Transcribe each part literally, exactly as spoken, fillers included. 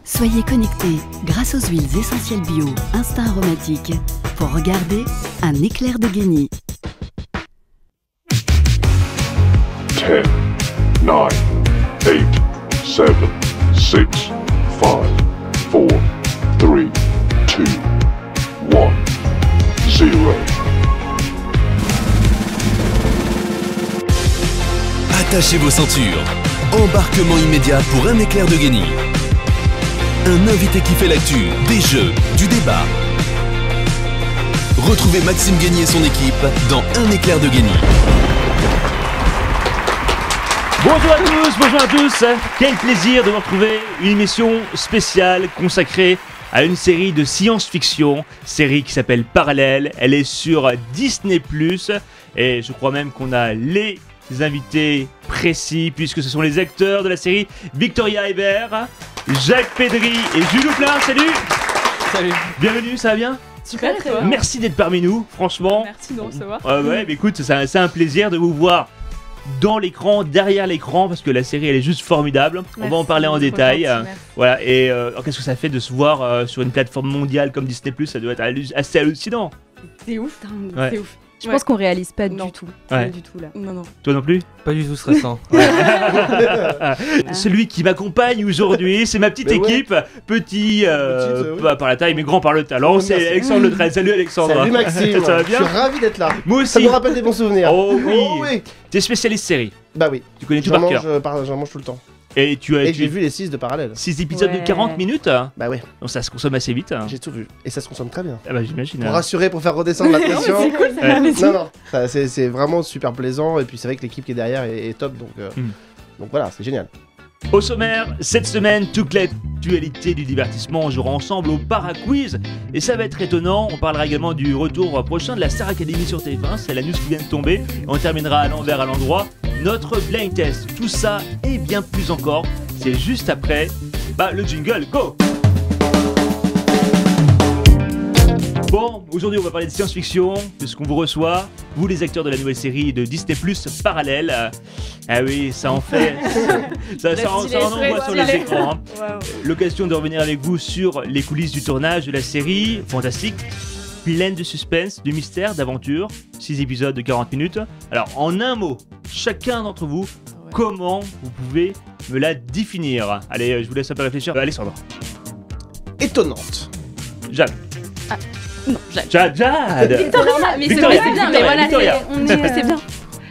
Soyez connectés grâce aux huiles essentielles bio Instinct Aromatique pour regarder un éclair de génie. ten, nine, eight, seven, six, five, four, three, two, one, zero. Attachez vos ceintures. Embarquement immédiat pour un éclair de génie. Un invité qui fait l'actu, des jeux, du débat. Retrouvez Maxime Guény et son équipe dans Un éclair de génie. Bonjour à tous, bonjour à tous. Quel plaisir de vous retrouver. Une émission spéciale consacrée à une série de science-fiction, série qui s'appelle Parallèle. Elle est sur Disney plus, et je crois même qu'on a les invités précis puisque ce sont les acteurs de la série Victoria Hébert, Jacques Pedry et Jules Houplin. Salut. Salut. Bienvenue, ça va bien? Super, très bien. Merci d'être parmi nous, franchement. Merci de nous recevoir. Euh, ouais, mais écoute, c'est un, c'est un plaisir de vous voir dans l'écran, derrière l'écran, parce que la série elle est juste formidable. Merci, on va en parler en détail. Euh, voilà. Et euh, alors, qu'est-ce que ça fait de se voir euh, sur une plateforme mondiale comme Disney plus? Ça doit être hallu- assez hallucinant. C'est ouf, ouais. c'est ouf. Je ouais. pense qu'on réalise pas non. du tout. Ouais. Pas du tout là. Non, non. Toi non plus? Pas du tout stressant. Celui qui m'accompagne aujourd'hui, c'est ma petite Mais ouais. équipe. Petit, euh, Petite, euh, oui. pas par la taille, mais grand par le talent. Oh, c'est merci. Alexandre Le Train. Salut Alexandre. Salut Maxime. Ça va bien? Je suis ravi d'être là. Moi Ça aussi. me rappelle des bons souvenirs. Oh oui. Oh oui. T'es spécialiste série. Bah oui. Tu connais tout J'en par cœur. mange, euh, par- j'en mange tout le temps. Et tu as Et tu- j'ai vu les six de Parallèle. six épisodes Ouais. de quarante minutes. Bah ouais, Donc ça se consomme assez vite. hein. j'ai tout vu. Et ça se consomme très bien. Ah bah j'imagine. Pour hein. rassurer, pour faire redescendre la pression. C'est cool, ça Ouais. m'a plaisir. Non, non, ça, c'est c'est vraiment super plaisant. Et puis c'est vrai que l'équipe qui est derrière est, est top. Donc, euh, Mm. donc voilà, c'est génial. Au sommaire, cette semaine, toute l'actualité du divertissement, on jouera ensemble au Para-Quiz. Et ça va être étonnant, on parlera également du retour prochain de la Star Academy sur T F un, c'est la news qui vient de tomber. Et on terminera à l'envers, à l'endroit, notre blind test. Tout ça et bien plus encore, c'est juste après bah, le jingle, go! Bon, aujourd'hui on va parler de science-fiction, de ce qu'on vous reçoit, vous les acteurs de la nouvelle série de Disney plus, Parallèle. Euh, ah oui, ça en fait, ça, ça, en- ça en envoie sur les écrans. hein. Waouh. L'occasion de revenir avec vous sur les coulisses du tournage de la série, fantastique, pleine de suspense, de mystère, d'aventure, six épisodes de quarante minutes. Alors en un mot, chacun d'entre vous, Ouais. comment vous pouvez me la définir? Allez, je vous laisse un peu réfléchir. Euh, Alexandre, Étonnante. Jade, Non, Jacques. Jade, Jade. Victoria, mais c'est Victoria, vrai, c'est bien, Victoria, mais voilà, Victoria. c'est- on est, C'est bien.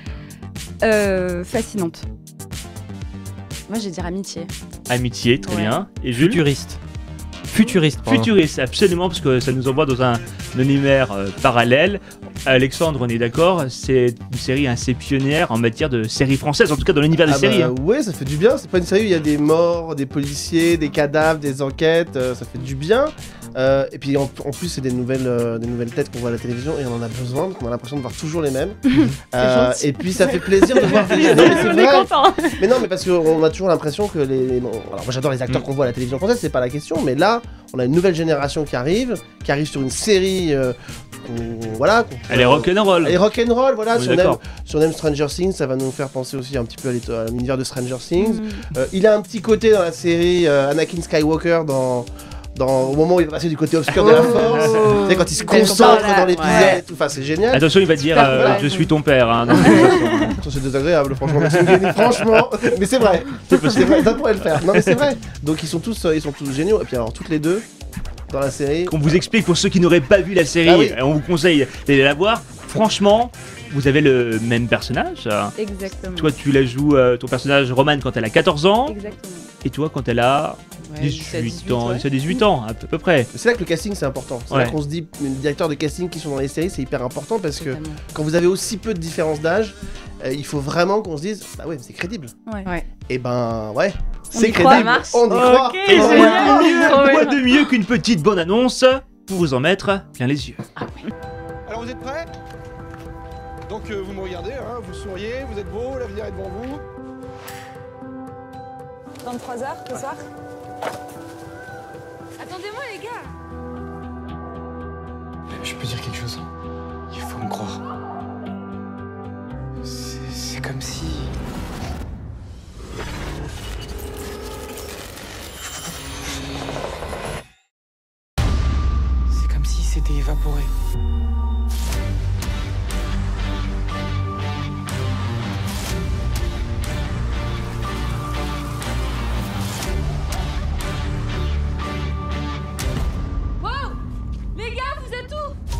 euh, fascinante. Moi, je vais dire amitié. Amitié, très Ouais. bien. Et Jules? Futuriste. Futuriste, pardon. Futuriste, absolument, parce que ça nous envoie dans un univers euh, parallèle. Alexandre, on est d'accord, c'est une série assez pionnière en matière de séries françaises, en tout cas dans l'univers des Ah séries. bah, hein. ouais, ça fait du bien. C'est pas une série où il y a des morts, des policiers, des cadavres, des enquêtes. euh, ça fait du bien. Euh, et puis en, en plus, c'est des nouvelles, euh, des nouvelles têtes qu'on voit à la télévision et on en a besoin parce qu'on a l'impression de voir toujours les mêmes. Euh, gentil. et puis ça fait plaisir de voir des. Non, mais c'est On est vrai. content. Mais non, mais parce qu'on a toujours l'impression que les. bon, alors moi j'adore les acteurs Mm. qu'on voit à la télévision française, c'est pas la question. Mais là, on a une nouvelle génération qui arrive, qui arrive sur une série. euh, qu'on- voilà. qu'on- Elle est rock'n'roll. Elle est rock'n'roll, voilà. On est Si on, aime, d'accord. si on aime Stranger Things, ça va nous faire penser aussi un petit peu à l'ét- à l'univers de Stranger Things. Mm. Euh, il a un petit côté dans la série euh, Anakin Skywalker dans, dans, au moment où il est passé du côté obscur de la force. Tu sais, quand il se Belle concentre comparade, dans l'épisode ouais. et tout. Enfin, c'est génial. Attention, il va dire Super, euh, voilà. je suis ton père. hein, dans toute façon. Ça, c'est désagréable, franchement. Maxime Guény, franchement. Mais c'est vrai. C'est vrai, ça pourrait le faire. Non, mais c'est vrai. Donc, ils sont tous, euh, ils sont tous géniaux. Et puis, alors, toutes les deux dans la série. Qu'on vous explique pour ceux qui n'auraient pas vu la série, Ah oui. on vous conseille d'aller la voir. Franchement, vous avez le même personnage. Exactement. Toi, tu la joues, euh, ton personnage Romane, quand elle a quatorze ans, Exactement. et toi, quand elle a Ouais, dix-huit ans, ouais. c'est dix-huit ans, à peu, à peu près. C'est là que le casting, c'est important. C'est Ouais. là qu'on se dit, les directeurs de casting qui sont dans les séries, c'est hyper important parce que Totalement. quand vous avez aussi peu de différence d'âge, euh, il faut vraiment qu'on se dise, bah ouais, mais c'est crédible. Ouais. Ouais. Et ben, ouais, On c'est y croit, crédible. Mars. On y croit. Ok, Et Oh, c'est ouais. génial. mieux, Trop quoi bien. de mieux qu'une petite bonne annonce pour vous en mettre plein les yeux. Alors vous êtes prêts? Donc euh, vous me regardez, hein, vous souriez, vous êtes beau, l'avenir est devant vous. vingt-trois heures ce soir. Attendez-moi les gars. Je peux dire quelque chose? Il faut me croire. C'est c'est comme si... s'était évaporé. Wow! Les gars, vous êtes où?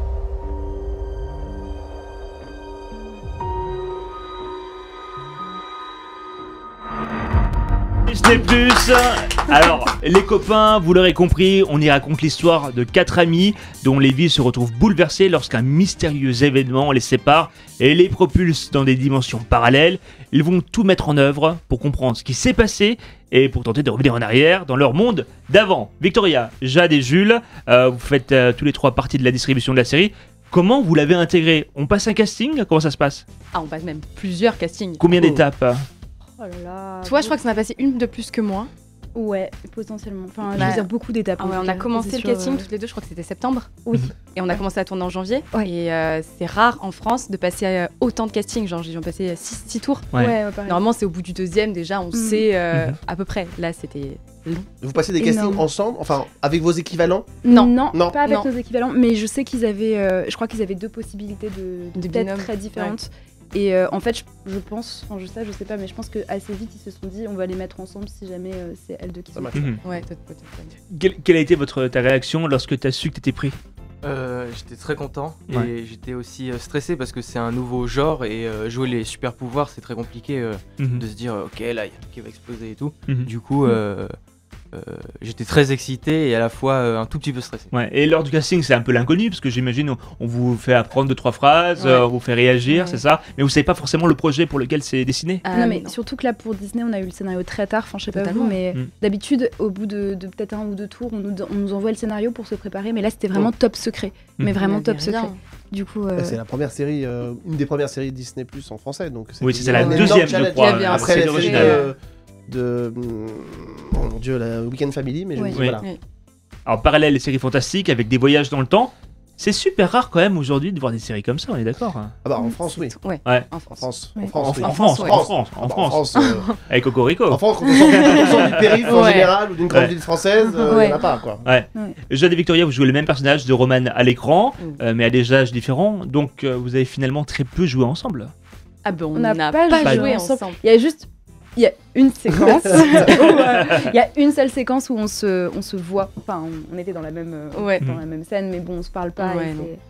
Disney plus. Alors, les copains, vous l'aurez compris, on y raconte l'histoire de quatre amis dont les vies se retrouvent bouleversées lorsqu'un mystérieux événement les sépare et les propulse dans des dimensions parallèles. Ils vont tout mettre en œuvre pour comprendre ce qui s'est passé et pour tenter de revenir en arrière dans leur monde d'avant. Victoria, Jade et Jules, euh, vous faites euh, tous les trois partie de la distribution de la série. Comment vous l'avez intégré? On passe un casting? Comment ça se passe? Ah, on passe même plusieurs castings. Combien d'étapes? Oh là là. Toi, je crois que ça m'a passé une de plus que moi. Ouais, potentiellement. Enfin, je Bah, veux dire beaucoup d'étapes. Ah ouais, en on tout a cas. commencé C'est le sûr, casting euh, toutes les deux, je crois que c'était septembre. Oui. Et on a commencé à tourner en janvier. Ouais. Et euh, c'est rare en France de passer euh, autant de castings. Genre, j'ai dû en passer six tours. Ouais. Ouais, ouais, pareil. Normalement, c'est au bout du deuxième déjà, on Mhm. sait euh, Mhm. à peu près. Là, c'était long. Vous passez des castings Énorme. ensemble, enfin avec vos équivalents? Non, Non. Non. pas avec Non. nos équivalents, mais je sais qu'ils avaient, euh, je crois qu'ils avaient deux possibilités de, De de têtes binôme. très différentes. Et euh, en fait, je, je pense, enfin je sais, je sais pas, mais je pense que assez vite ils se sont dit, on va les mettre ensemble si jamais euh, c'est elles deux qui Ça sont. marche. Mhm. Ouais, peut-être, peut-être. Quelle, quelle a été votre, ta réaction lorsque tu as su que tu étais pris? Euh, j'étais très content Ouais. et j'étais aussi euh, stressé parce que c'est un nouveau genre et euh, jouer les super pouvoirs c'est très compliqué euh, Mhm. de se dire euh, ok là il y a tout qui va exploser et tout. Mhm. Du coup euh, euh, j'étais très excité et à la fois euh, un tout petit peu stressé. Ouais. Et lors du casting, c'est un peu l'inconnu, parce que j'imagine on, on vous fait apprendre deux trois phrases, Ouais. euh, on vous fait réagir, Ouais. c'est ça. Mais vous savez pas forcément le projet pour lequel c'est dessiné. Ah, non mais surtout que là pour Disney on a eu le scénario très tard, enfin je sais pas Totalement. vous mais Mm. d'habitude au bout de, de peut-être un ou deux tours on nous, on nous envoie le scénario pour se préparer mais là c'était vraiment top secret, mais Mm. vraiment On top avait secret. rien. Du coup euh, Bah, c'est la première série, euh, une des premières séries Disney Plus en français. Donc Oui, c'était c'est la un énorme deuxième, je challenge. crois. Il y avait un Après c'est la série l'original. euh, de, hum, oh mon dieu, la Weekend Family, mais je Ouais. me dis Oui. voilà. Oui. Alors, parallèle, les séries fantastiques avec des voyages dans le temps. C'est super rare quand même aujourd'hui de voir des séries comme ça, on est d'accord? Ah bah en France oui. Ouais. Ouais. En En France. France, Ouais. en En, France, oui. en France, ouais. en France, Ah en bah, France, euh, avec Cocorico. en France, quand on sort, quand on sort du périph' en Ouais. général ou d'une grande Ouais. ville française, il Ouais. y en a pas quoi. Ouais. Ouais. Jade et Victoria, vous jouez le même personnage de Roman à l'écran, Mm. euh, mais à des âges différents, donc euh, vous avez finalement très peu joué ensemble. Ah ben, on On n'a n'a pas pas, joué joué ensemble. ensemble. il y a juste il y a une séquence où, euh, il y a une seule séquence où on se on se voit, enfin on, on était dans la même euh, Ouais. dans Mm. la même scène mais bon on se parle pas Ouais, et non. c'est-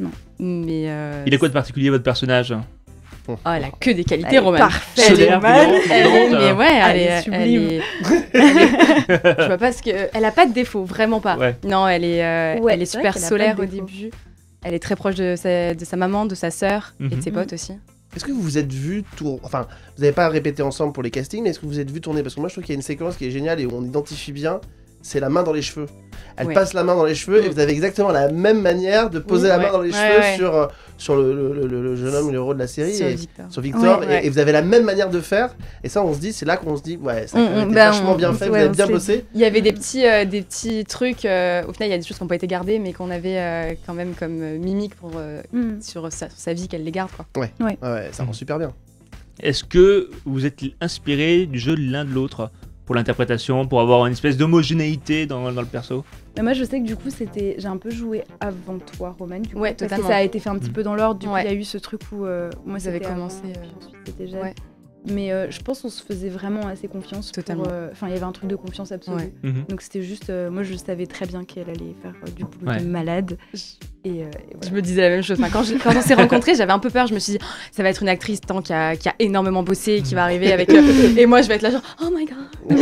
Mais. Euh, Il a quoi de particulier votre personnage? Oh, elle a que des qualités, Elle est Romane. parfaite. Elle est Solaire, mal. brillante, Elle est, brillante. mais ouais, elle, Elle est est, elle sublime. est- elle est- Je vois pas ce que. Elle a pas de défaut, vraiment pas. Ouais. Non, elle est, euh, Ouais, elle est c'est vrai super qu'elle a pas solaire de au défaut. début. Elle est très proche de sa, de sa maman, de sa sœur et de Mhm. ses potes aussi. Est-ce que vous vous êtes vu tour... Enfin, vous n'avez pas répété ensemble pour les castings, mais est-ce que vous vous êtes vu tourner? Parce que moi je trouve qu'il y a une séquence qui est géniale et où on identifie bien, c'est la main dans les cheveux. Elle Ouais. passe la main dans les cheveux et Mm. vous avez exactement la même manière de poser Oui, la ouais. main dans les Ouais, cheveux ouais. sur, euh, sur le, le- le- le jeune homme, le héros de la série. Sur et- Victor. sur Victor, Ouais, et, ouais. et vous avez la même manière de faire, et ça on se dit, c'est là qu'on se dit, ouais, ça a Mm, quand même mm, été bah, vachement on- bien on- fait, vous ouais, avez on bien se l'est bossé. Il y avait des petits, euh, des petits trucs. euh, au final, il y a des choses qui n'ont pas été gardées, mais qu'on avait euh, quand même comme euh, mimique pour, euh, Mm. sur, sa, sur sa vie qu'elle les garde. Quoi. Ouais, ouais, ça rend super bien. Est-ce que vous êtes inspiré du jeu de l'un de l'autre pour l'interprétation, pour avoir une espèce d'homogénéité dans, dans le perso? Mais moi je sais que du coup c'était j'ai un peu joué avant toi Romane du coup, Ouais, parce que totalement. ça a été fait un petit Mm. peu dans l'ordre, du coup Ouais. il y a eu ce truc où euh, moi Vous avez c'était commencé, avant, euh, puis ensuite c'était Jade. ouais. Mais euh, je pense qu'on se faisait vraiment assez confiance. pour, Totalement. euh, Enfin il y avait un truc de confiance absolue. Ouais. Mhm. Donc c'était juste euh, moi je savais très bien qu'elle allait faire euh, du boulot Ouais. de malade. Et, euh, et Je voilà. me disais la même chose. Enfin, quand, je- quand on s'est rencontrés, j'avais un peu peur. Je me suis dit, oh, ça va être une actrice tant qui a, qui a énormément bossé, qui va arriver avec. euh, et moi, je vais être là, genre, oh my god.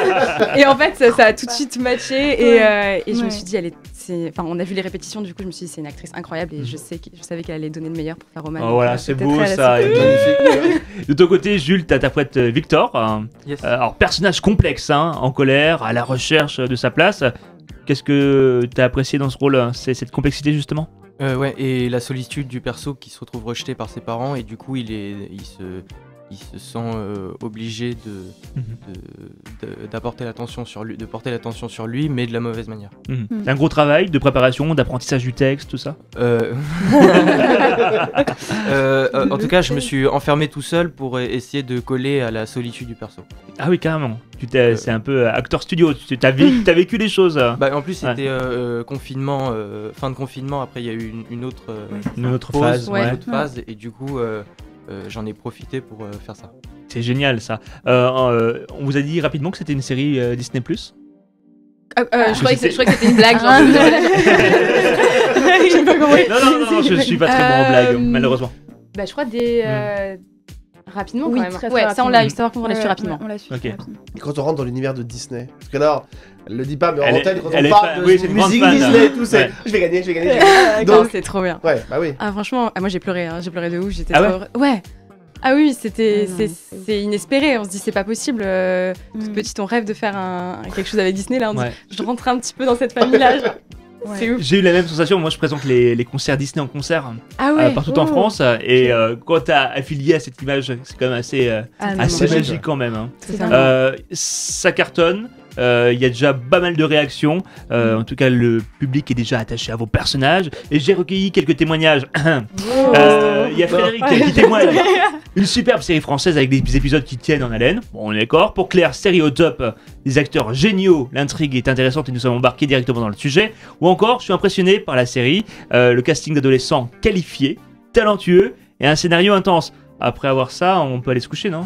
Et en fait, ça, ça a tout de suite matché. Et, euh, et je me Ouais. suis dit, elle est. c'est- Enfin, on a vu les répétitions. Du coup, je me suis dit, c'est une actrice incroyable. Et je, sais que, je savais qu'elle allait donner le meilleur pour faire Roman. Oh voilà, c'est peut-être beau elle a ça. sauté. Magnifique. De ton côté, Jules, t'interprètes euh, Victor. euh, Yes. euh, alors, personnage complexe, hein, en colère, à la recherche de sa place. Qu'est-ce que t'as apprécié dans ce rôle? C'est cette complexité justement? Euh, ouais, et la solitude du perso qui se retrouve rejeté par ses parents et du coup il est, il se, il se sent euh, obligé de, de- de- d'apporter l'attention sur lui, de porter l'attention sur lui, mais de la mauvaise manière. Mhm. C'est un gros travail de préparation, d'apprentissage du texte, tout ça. Euh... euh, euh, en tout cas, je me suis enfermé tout seul pour e- essayer de coller à la solitude du perso. Ah oui, carrément. Tu t'es, c'est un peu euh, acteur studio. Tu t'as vécu, t'as vécu les choses. euh. Bah, en plus, Ouais. c'était euh, confinement, euh, fin de confinement. Après, il y a eu une, une autre, euh, Une autre pause, phase, une ouais. autre phase, et du coup, euh, euh, j'en ai profité pour euh, faire ça. C'est génial ça. Euh, euh, on vous a dit rapidement que c'était une série euh, Disney plus. Euh, euh, je, croyais que c'est- je croyais que c'était une blague. Genre, Ah. je sais pas comment. Non, non, non, non, je suis pas très bon en blague, Euh, malheureusement. Bah, je crois des. euh, Rapidement, Oui, quand même. très, très ouais, ça, on rapidement. l'a histoire qu'on l'a su Ouais, rapidement. ouais, on l'a su Ok. rapidement. Et quand on rentre dans l'univers de Disney, parce que là, elle le dit pas, mais en Elle est- antenne, quand elle on est parle fan, de oui, c'est une grande musique fan. Disney et tout, c'est Ouais. je vais gagner, je vais gagner. Je vais gagner. Non, Donc, c'est trop bien. ouais, bah oui. Ah, franchement, ah, moi j'ai pleuré, hein, j'ai pleuré de ouf, j'étais Ah trop ouais heureux. Ouais. Ah oui, c'était, Ah non, c'est, c'est ouf. c'est inespéré. On se dit c'est pas possible. Euh, toute Mm. petite, on rêve de faire un, quelque chose avec Disney. Là, on Ouais. dit, je rentre un petit peu dans cette famille-là. genre, Ouais. C'est ouf. J'ai eu la même sensation. Moi, je présente les, les concerts Disney en concert Ah euh, ouais. partout en Oh. France. euh, Et euh, quand t'as affilié à cette image, c'est quand même assez, euh, Ah, non, assez non, magique quand même. hein. C'est C'est ça. dingue. Euh, ça cartonne. Euh, Il y a déjà pas mal de réactions. Euh, en tout cas, le public est déjà attaché à vos personnages. Et j'ai recueilli quelques témoignages. Euh, Il y a Frédéric qui témoigne. Une superbe série française avec des épisodes qui tiennent en haleine. Bon, on est d'accord. Pour Claire, série au top. Des acteurs géniaux. L'intrigue est intéressante et nous sommes embarqués directement dans le sujet. Ou encore, je suis impressionné par la série. Euh, le casting d'adolescents qualifiés, talentueux et un scénario intense. Après avoir ça, on peut aller se coucher, non?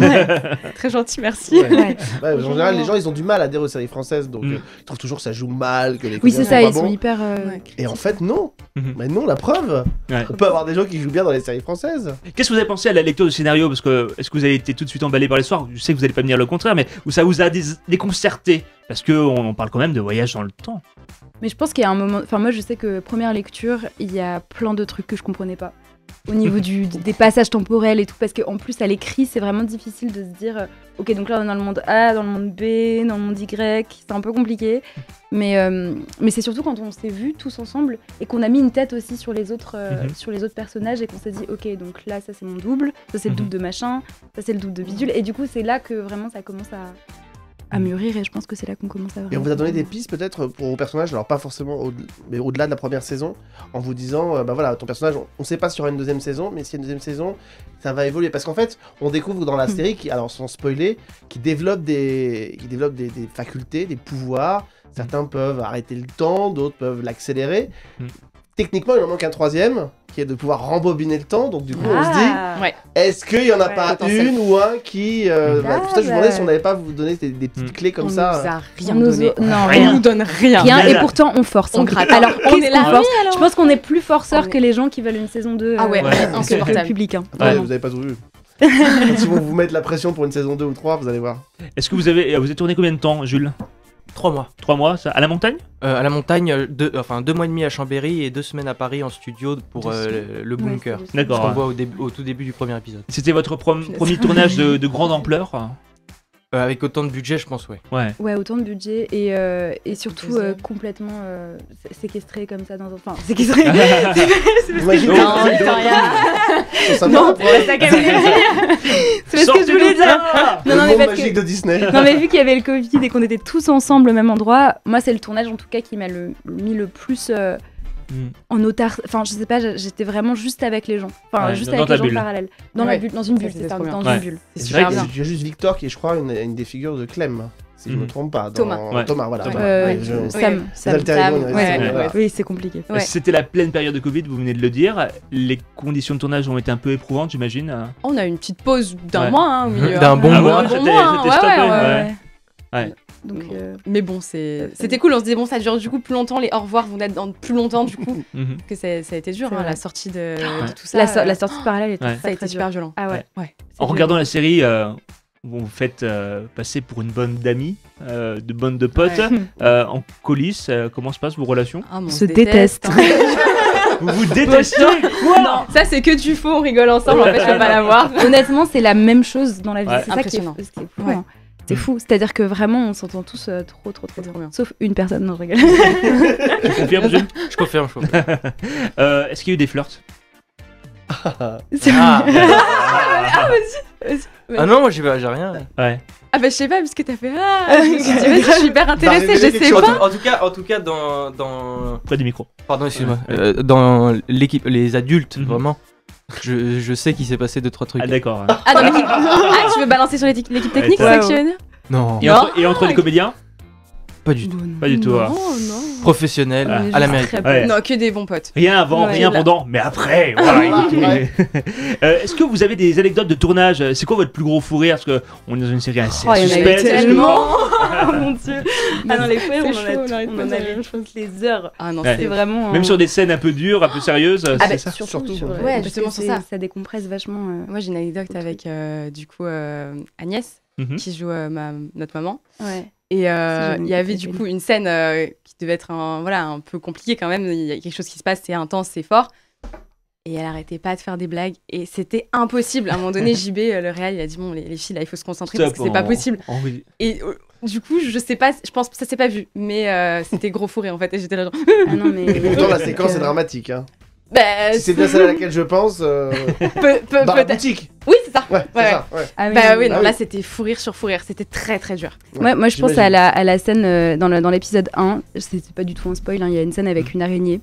Très gentil, merci. Ouais. Ouais. Ouais, en général, les gens ils ont du mal à adhérer aux séries françaises, donc Mm. euh, ils trouvent toujours que ça joue mal, que les Oui, comédiens c'est ça, sont ils pas sont bons. hyper. euh, Ouais. Et en fait, non. Mhm. Mais non, la preuve. Ouais. On peut avoir des gens qui jouent bien dans les séries françaises. Qu'est-ce que vous avez pensé à la lecture du scénario? Parce que est-ce que vous avez été tout de suite emballé par l'histoire? Je sais que vous allez pas me dire le contraire, mais où ça vous a dés- déconcerté? Parce que on parle quand même de voyage dans le temps. Mais je pense qu'il y a un moment. Enfin, moi, je sais que première lecture, il y a plein de trucs que je comprenais pas. Au niveau du, des passages temporels et tout, parce qu'en plus, à l'écrit, c'est vraiment difficile de se dire euh, ok, donc là, on est dans le monde A, dans le monde B, dans le monde Y, c'est un peu compliqué. Mais, euh, mais c'est surtout quand on s'est vus tous ensemble et qu'on a mis une tête aussi sur les autres, euh, Mhm. sur les autres personnages et qu'on s'est dit ok, donc là, ça c'est mon double, ça c'est le Mhm. double de machin, ça c'est le double de bidule. Et du coup, c'est là que vraiment ça commence à, à mûrir et je pense que c'est là qu'on commence à Et on vraiment vous a donné des comprendre. pistes peut-être pour vos personnages, alors pas forcément au- mais au-delà de la première saison, en vous disant, euh, bah voilà, ton personnage, on, on sait pas s'il y aura une deuxième saison, mais s'il y a une deuxième saison, ça va évoluer. Parce qu'en fait, on découvre dans la série, qui, alors sans spoiler, qui développe des, qui développe des, des facultés, des pouvoirs. Certains peuvent arrêter le temps, d'autres peuvent l'accélérer. Mm. Techniquement, il en manque un troisième, qui est de pouvoir rembobiner le temps. Donc du coup, on se dit, Ah. Ouais. est-ce qu'il y en a Ouais, pas potentiel. une ou un qui... Euh, Ah, bah, pour ça, je vous demandais bah. si on n'avait pas vous donné des, des petites Mm. clés comme on ça. nous a rien On nous donné. a- Non, On rien. nous donne rien. Rien, Rien. et pourtant on force. On hein. gratte. Alors, On qu'est-ce est qu'on là. force Oui, alors. Je pense qu'on est plus forceur On est- que les gens qui veulent une saison deux. Ah ouais, euh, ouais, que insupportable. le public. Hein. Ouais, Vraiment. vous avez pas tout vu. Quand ils vont vous mettre la pression pour une saison deux ou trois, vous allez voir. Est-ce que vous avez, vous êtes tourné combien de temps, Jules? Trois mois. Trois mois, ça, à la montagne? Euh, à la montagne, euh, deux, enfin deux mois et demi à Chambéry et deux semaines à Paris en studio pour Deux euh, semaines. le, le Ouais, bunker. c'est- D'accord. Ce qu'on ouais. voit au, début- au tout début du premier épisode. C'était votre prom- premier tournage de, de grande ampleur? Euh, avec autant de budget, je pense, ouais. Ouais. Ouais, autant de budget et, euh, et surtout Deuxième. euh, complètement euh, sé- séquestré comme ça dans un. Enfin, séquestré. Imaginez Non, les- Victoria. Ils sont sympas, Non, après. c'est pas ça qu'elle voulait dire. C'est ce que je voulais dire. Le Non, non, mais monde parce magique que. de Disney. Non, mais vu qu'il y avait le Covid et qu'on était tous ensemble au même endroit, moi, c'est le tournage en tout cas qui m'a le, mis le plus euh, Mm. en autarcie. Enfin, je sais pas, j'étais vraiment juste avec les gens. Enfin, Ouais, juste dans avec ta les gens bulle. parallèles. Dans la Ouais. bulle, dans une Ça, bulle, c'était c'est ça, trop dans bien. une Ouais. bulle. C'est C'est super vrai bien. que il y a juste Victor qui est, je crois, une, une des figures de Clem, si je me Mhm. trompe pas. dans- Thomas. Ouais. Thomas, voilà. Thomas. Euh, Ouais, je- je- Sam, Les Sam. alter ego, Sam, on dirait, ouais, c'est- ouais, voilà. Oui, c'est compliqué. Ouais. C'était la pleine période de Covid, vous venez de le dire. Les conditions de tournage ont été un peu éprouvantes, j'imagine. On a eu une petite pause d'un Ouais. mois hein, au milieu. D'un hein. bon Ah mois. ouais, Un bon c'était- mois, hein. c'était Ouais, stoppé, ouais, ouais. ouais. Ouais. Donc, euh, Mais bon, c'est- c'était cool. On se disait, bon, ça dure du coup plus longtemps. Les au revoir vont être dans plus longtemps du coup. Mhm. que ça, ça a été dur, C'est hein, vrai. la sortie de, de tout ça. la, so- euh, la sortie parallèle était Ouais. ça a été très super dure. violent. Ah ouais. Ouais. En regardant la série, euh, vous vous faites euh, passer pour une bonne d'amis, euh, de bonne de potes. Ouais. Euh, en coulisses, euh, comment se passent vos relations? Ah, mais On on se déteste. hein. Vous vous détestez? Quoi? Ça, c'est que du faux, on rigole ensemble, en fait, je peux pas l'avoir. Honnêtement, c'est la même chose dans la vie. Ouais. C'est ça qui est, Impressionnant. ce qui est fou. Ouais. hein. C'est Mm. fou. C'est-à-dire que vraiment, on s'entend tous euh, trop, trop, trop, C'est trop. trop bien. Sauf une personne, non, je rigole. Tu confirmes, Jules? Je confirme, je confirme. Euh, Est-ce qu'il y a eu des flirts? C'est- Ah. Ah, vas-y, vas-y. Ah non, moi j'ai pas- j'ai rien. Ouais. Ah bah je sais pas, parce que t'as fait ah. Je me suis dit, vas-y, je suis hyper intéressée, révéler je quelque sais chose. En pas. tout, en tout cas, en tout cas, dans dans. Près du micro. Pardon, excuse-moi. Ouais. Euh, dans l'équipe, les adultes, Mhm. vraiment. Je, je sais qu'il s'est passé deux trois trucs. Ah d'accord. Ah, dans l'équipe. Ah, tu veux balancer sur l'équipe l'équipe technique, Ouais, c'est ça ouais. que tu veux dire? Non, Et entre, et entre les comédiens? pas du tout. Pas du tout. hein. Non, non. Professionnel, Ah. On est à juste l'américaine. très Ouais. Non, que des bons potes. Rien avant, Ouais. rien Là. pendant, mais après. Voilà, écoutez. Ouais. Euh, Est-ce que vous avez des anecdotes de tournage? C'est quoi votre plus gros fou rire? Parce que on est dans une série assez Oh, il y en a eu suspense. tellement. Oh mon dieu. Ah non, les fois, on en chaud, a, on arrête on pas en de a dire la les, chose. les heures. Ah non, Ouais. C'est c'est vraiment. Même euh, sur des scènes un peu dures, un peu sérieuses. Ah c'est bah, ça surtout, surtout, sur, ouais. euh, Ouais, parce justement que sur c'est- ça. Ça décompresse vachement. euh. Moi j'ai une anecdote Ok. avec euh, du coup euh, Agnès Mhm. qui joue euh, ma, notre maman. Ouais. Et euh, Si, j'ai il y avait une du scène. coup une scène euh, qui devait être un, voilà, un peu compliquée quand même. Il y a quelque chose qui se passe, c'est intense, c'est fort. Et elle arrêtait pas de faire des blagues. Et c'était impossible. À un moment donné, J B, euh, le réal, il a dit bon, les, les filles, là, il faut se concentrer parce que c'est pas en- possible. en- Et euh, du coup, je sais pas, je pense que ça s'est pas vu. Mais euh, c'était gros fourré en fait. Et j'étais là genre. Ah non, mais. Et pourtant, la Donc, séquence euh, est dramatique. Hein. Bah, Si c'est bien celle à laquelle je pense, euh, peut- peut- dans la peut-être. boutique. Oui, c'est ça. Ouais, c'est Ouais, ça. Ouais. Ah oui, Bah non, oui, mais- non, Ah là oui. c'était fou rire sur fou rire. C'était très très dur. Moi, moi, je pense J'imagine. à la, à la scène euh, dans le- dans l'épisode un. C'est c'est pas du tout un spoil, hein, il y a une scène avec une araignée.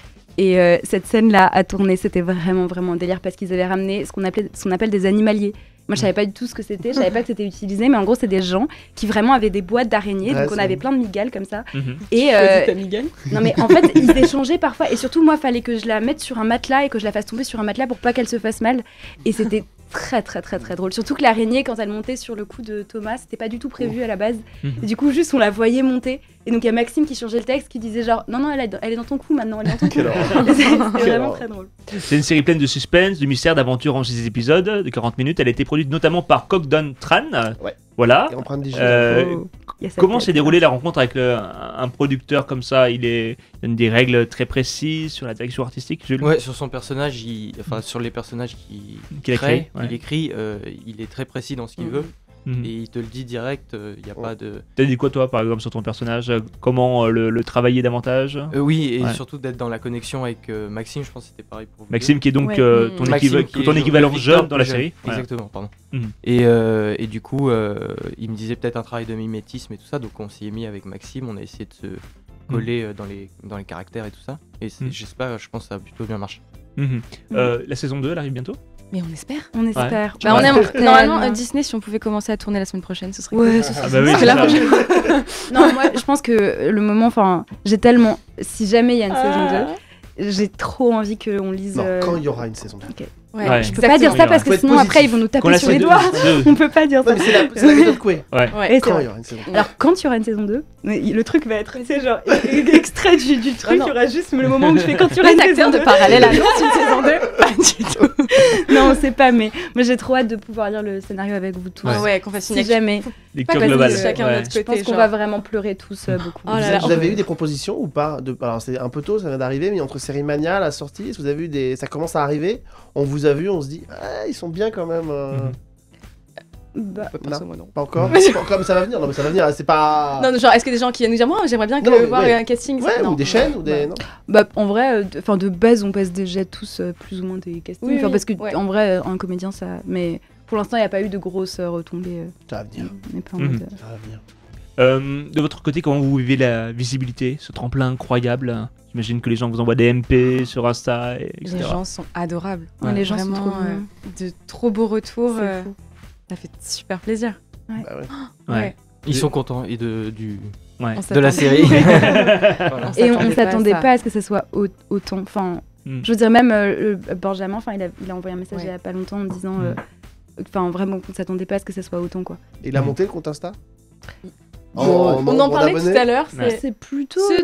Et euh, cette scène-là à tourner, c'était vraiment, vraiment un délire parce qu'ils avaient ramené ce qu'on appelait, ce qu'on appelle des animaliers. Moi, je savais pas du tout ce que c'était, je savais pas que c'était utilisé, mais en gros, c'est des gens qui vraiment avaient des boîtes d'araignées. Ouais, donc, on c'est- avait plein de migales comme ça. Mhm. Et euh, Miguel. non, mais en fait, ils échangeaient parfois. Et surtout, moi, fallait que je la mette sur un matelas et que je la fasse tomber sur un matelas pour pas qu'elle se fasse mal. Et c'était très, très, très, très drôle. Surtout que l'araignée, quand elle montait sur le cou de Thomas, c'était pas du tout prévu à la base. Mhm. Et du coup, juste, on la voyait monter. Et donc, il y a Maxime qui changeait le texte, qui disait genre, non, non, elle est dans, elle est dans ton cou maintenant, elle est dans ton cou. Quelle horreur. Et c'est- C'était Quelle vraiment horreur. très drôle. C'est une série pleine de suspense, de mystère, d'aventure en six épisodes de quarante minutes. Elle a été produite notamment par Cogdon Tran. Ouais. Voilà. Et empreinte digitale. Euh, Oh, il y a ça Comment qui s'est a- déroulée la rencontre avec le- un un producteur comme ça? Il, est, il donne des règles très précises sur la direction artistique, Jules? Ouais, sur son personnage, il... enfin sur les personnages qu'il Qu'il a crée, créé, ouais. il écrit, euh, il est très précis dans ce qu'il Mhm. veut Mhm. et il te le dit direct. Il n'y a Ouais. pas de. T'as dit quoi toi par exemple sur ton personnage? Comment euh, le, le travailler davantage? Euh, oui, et Ouais. surtout d'être dans la connexion avec euh, Maxime. Je pense que c'était pareil pour vous. Maxime qui est donc Ouais. euh, Mhm. ton, Maxime équiva- qui est ton le- équivalent le Victor jeune dans la plus série. Ouais. Exactement, pardon. Mhm. Et, euh, et du coup, euh, il me disait peut-être un travail de mimétisme et tout ça, donc on s'y est mis avec Maxime, on a essayé de se coller euh, dans, les, dans les caractères et tout ça. Et c'est- Mhm. j'espère, je pense que ça a plutôt bien marché. Mhm. Euh, la saison deux elle arrive bientôt? Mais on espère. On espère. Bah, on Ouais. aime normalement Tellement. euh, Disney si on pouvait commencer à tourner la semaine prochaine, ce serait Ouais, cool. ce serait Ah bah oui, Parce c'est que là, ça. je- Non, moi, je pense que le moment, enfin, j'ai tellement. Si jamais il y a une saison deux, j'ai trop envie qu'on lise. Non, euh, quand il y aura une saison deux. Ouais, Ouais. Je peux pas dire ça parce Faut que être sinon après positif. ils vont nous Qu'on taper la sur les saison doigts. deux. On peut pas dire ça. Non, mais c'est la, c'est la méthode Coué. Ouais. Ouais. Et c'est Quand vrai. il y aura une saison deux. Alors quand il y aura une saison deux, mais le truc va être, tu sais, genre extrait du, du truc, non. il y aura juste le moment où je fais quand il y aura Les une acteurs saison de deux. parallèle annoncent une saison deux. Pas du tout. Non, on sait pas, mais moi j'ai trop hâte de pouvoir lire le scénario avec vous tous. Ah ouais, qu'on fasse une Si action. jamais, Lecture Pas globale. passer chacun de Ouais. notre je pense côté. qu'on genre. va vraiment pleurer tous euh, beaucoup. Oh là Vous, là. vous avez eu des propositions ou pas de... Alors c'est un peu tôt, ça vient d'arriver, mais entre Série Mania, la sortie, est-ce que vous avez eu des... ça commence à arriver, on vous a vu, on se dit, ah, ils sont bien quand même. euh, Mhm. Bah, Non, moi, non. pas encore. Pas Comme ça va venir, non mais ça va venir, c'est pas... Non, genre, est-ce que des gens qui viennent nous dire, moi, j'aimerais bien que Non, mais voir ouais. un casting ça- Ouais, non. ou des chaînes, ou des... Ouais. Non. bah, en vrai, euh, de, 'fin, de base, on passe déjà tous euh, plus ou moins des castings. Oui, Enfin, oui, parce que ouais. en vrai, euh, un comédien, ça. Mais pour l'instant, il n'y a pas eu de grosses euh, retombées. euh, Ça va venir, on est pas en Mhm. mode, euh, ça va venir. Euh, de votre côté, comment vous vivez la visibilité, ce tremplin incroyable? J'imagine que les gens vous envoient des M P sur Insta, et- Les etc. gens sont adorables. Ouais, les gens sont Vraiment, trop euh, mignons. de trop beaux retours. C'est euh, fou. Ça fait super plaisir. Bah ouais. Ouais. Ils sont contents et de, du, Ouais. On de la s'attendait- série. On Et on, on s'attendait s'attendait pas à pas à ce que ça soit au- autant. Enfin, Mm. je veux dire, même euh, le- Benjamin, enfin, il a, il a envoyé un message Ouais. il y a pas longtemps en disant. Mm. euh, Enfin, vraiment, qu'on s'attendait pas à ce que ça soit autant, quoi. Et il a monté le compte Insta On en parlait tout à l'heure, Ouais. c'est C'est plutôt. C'est-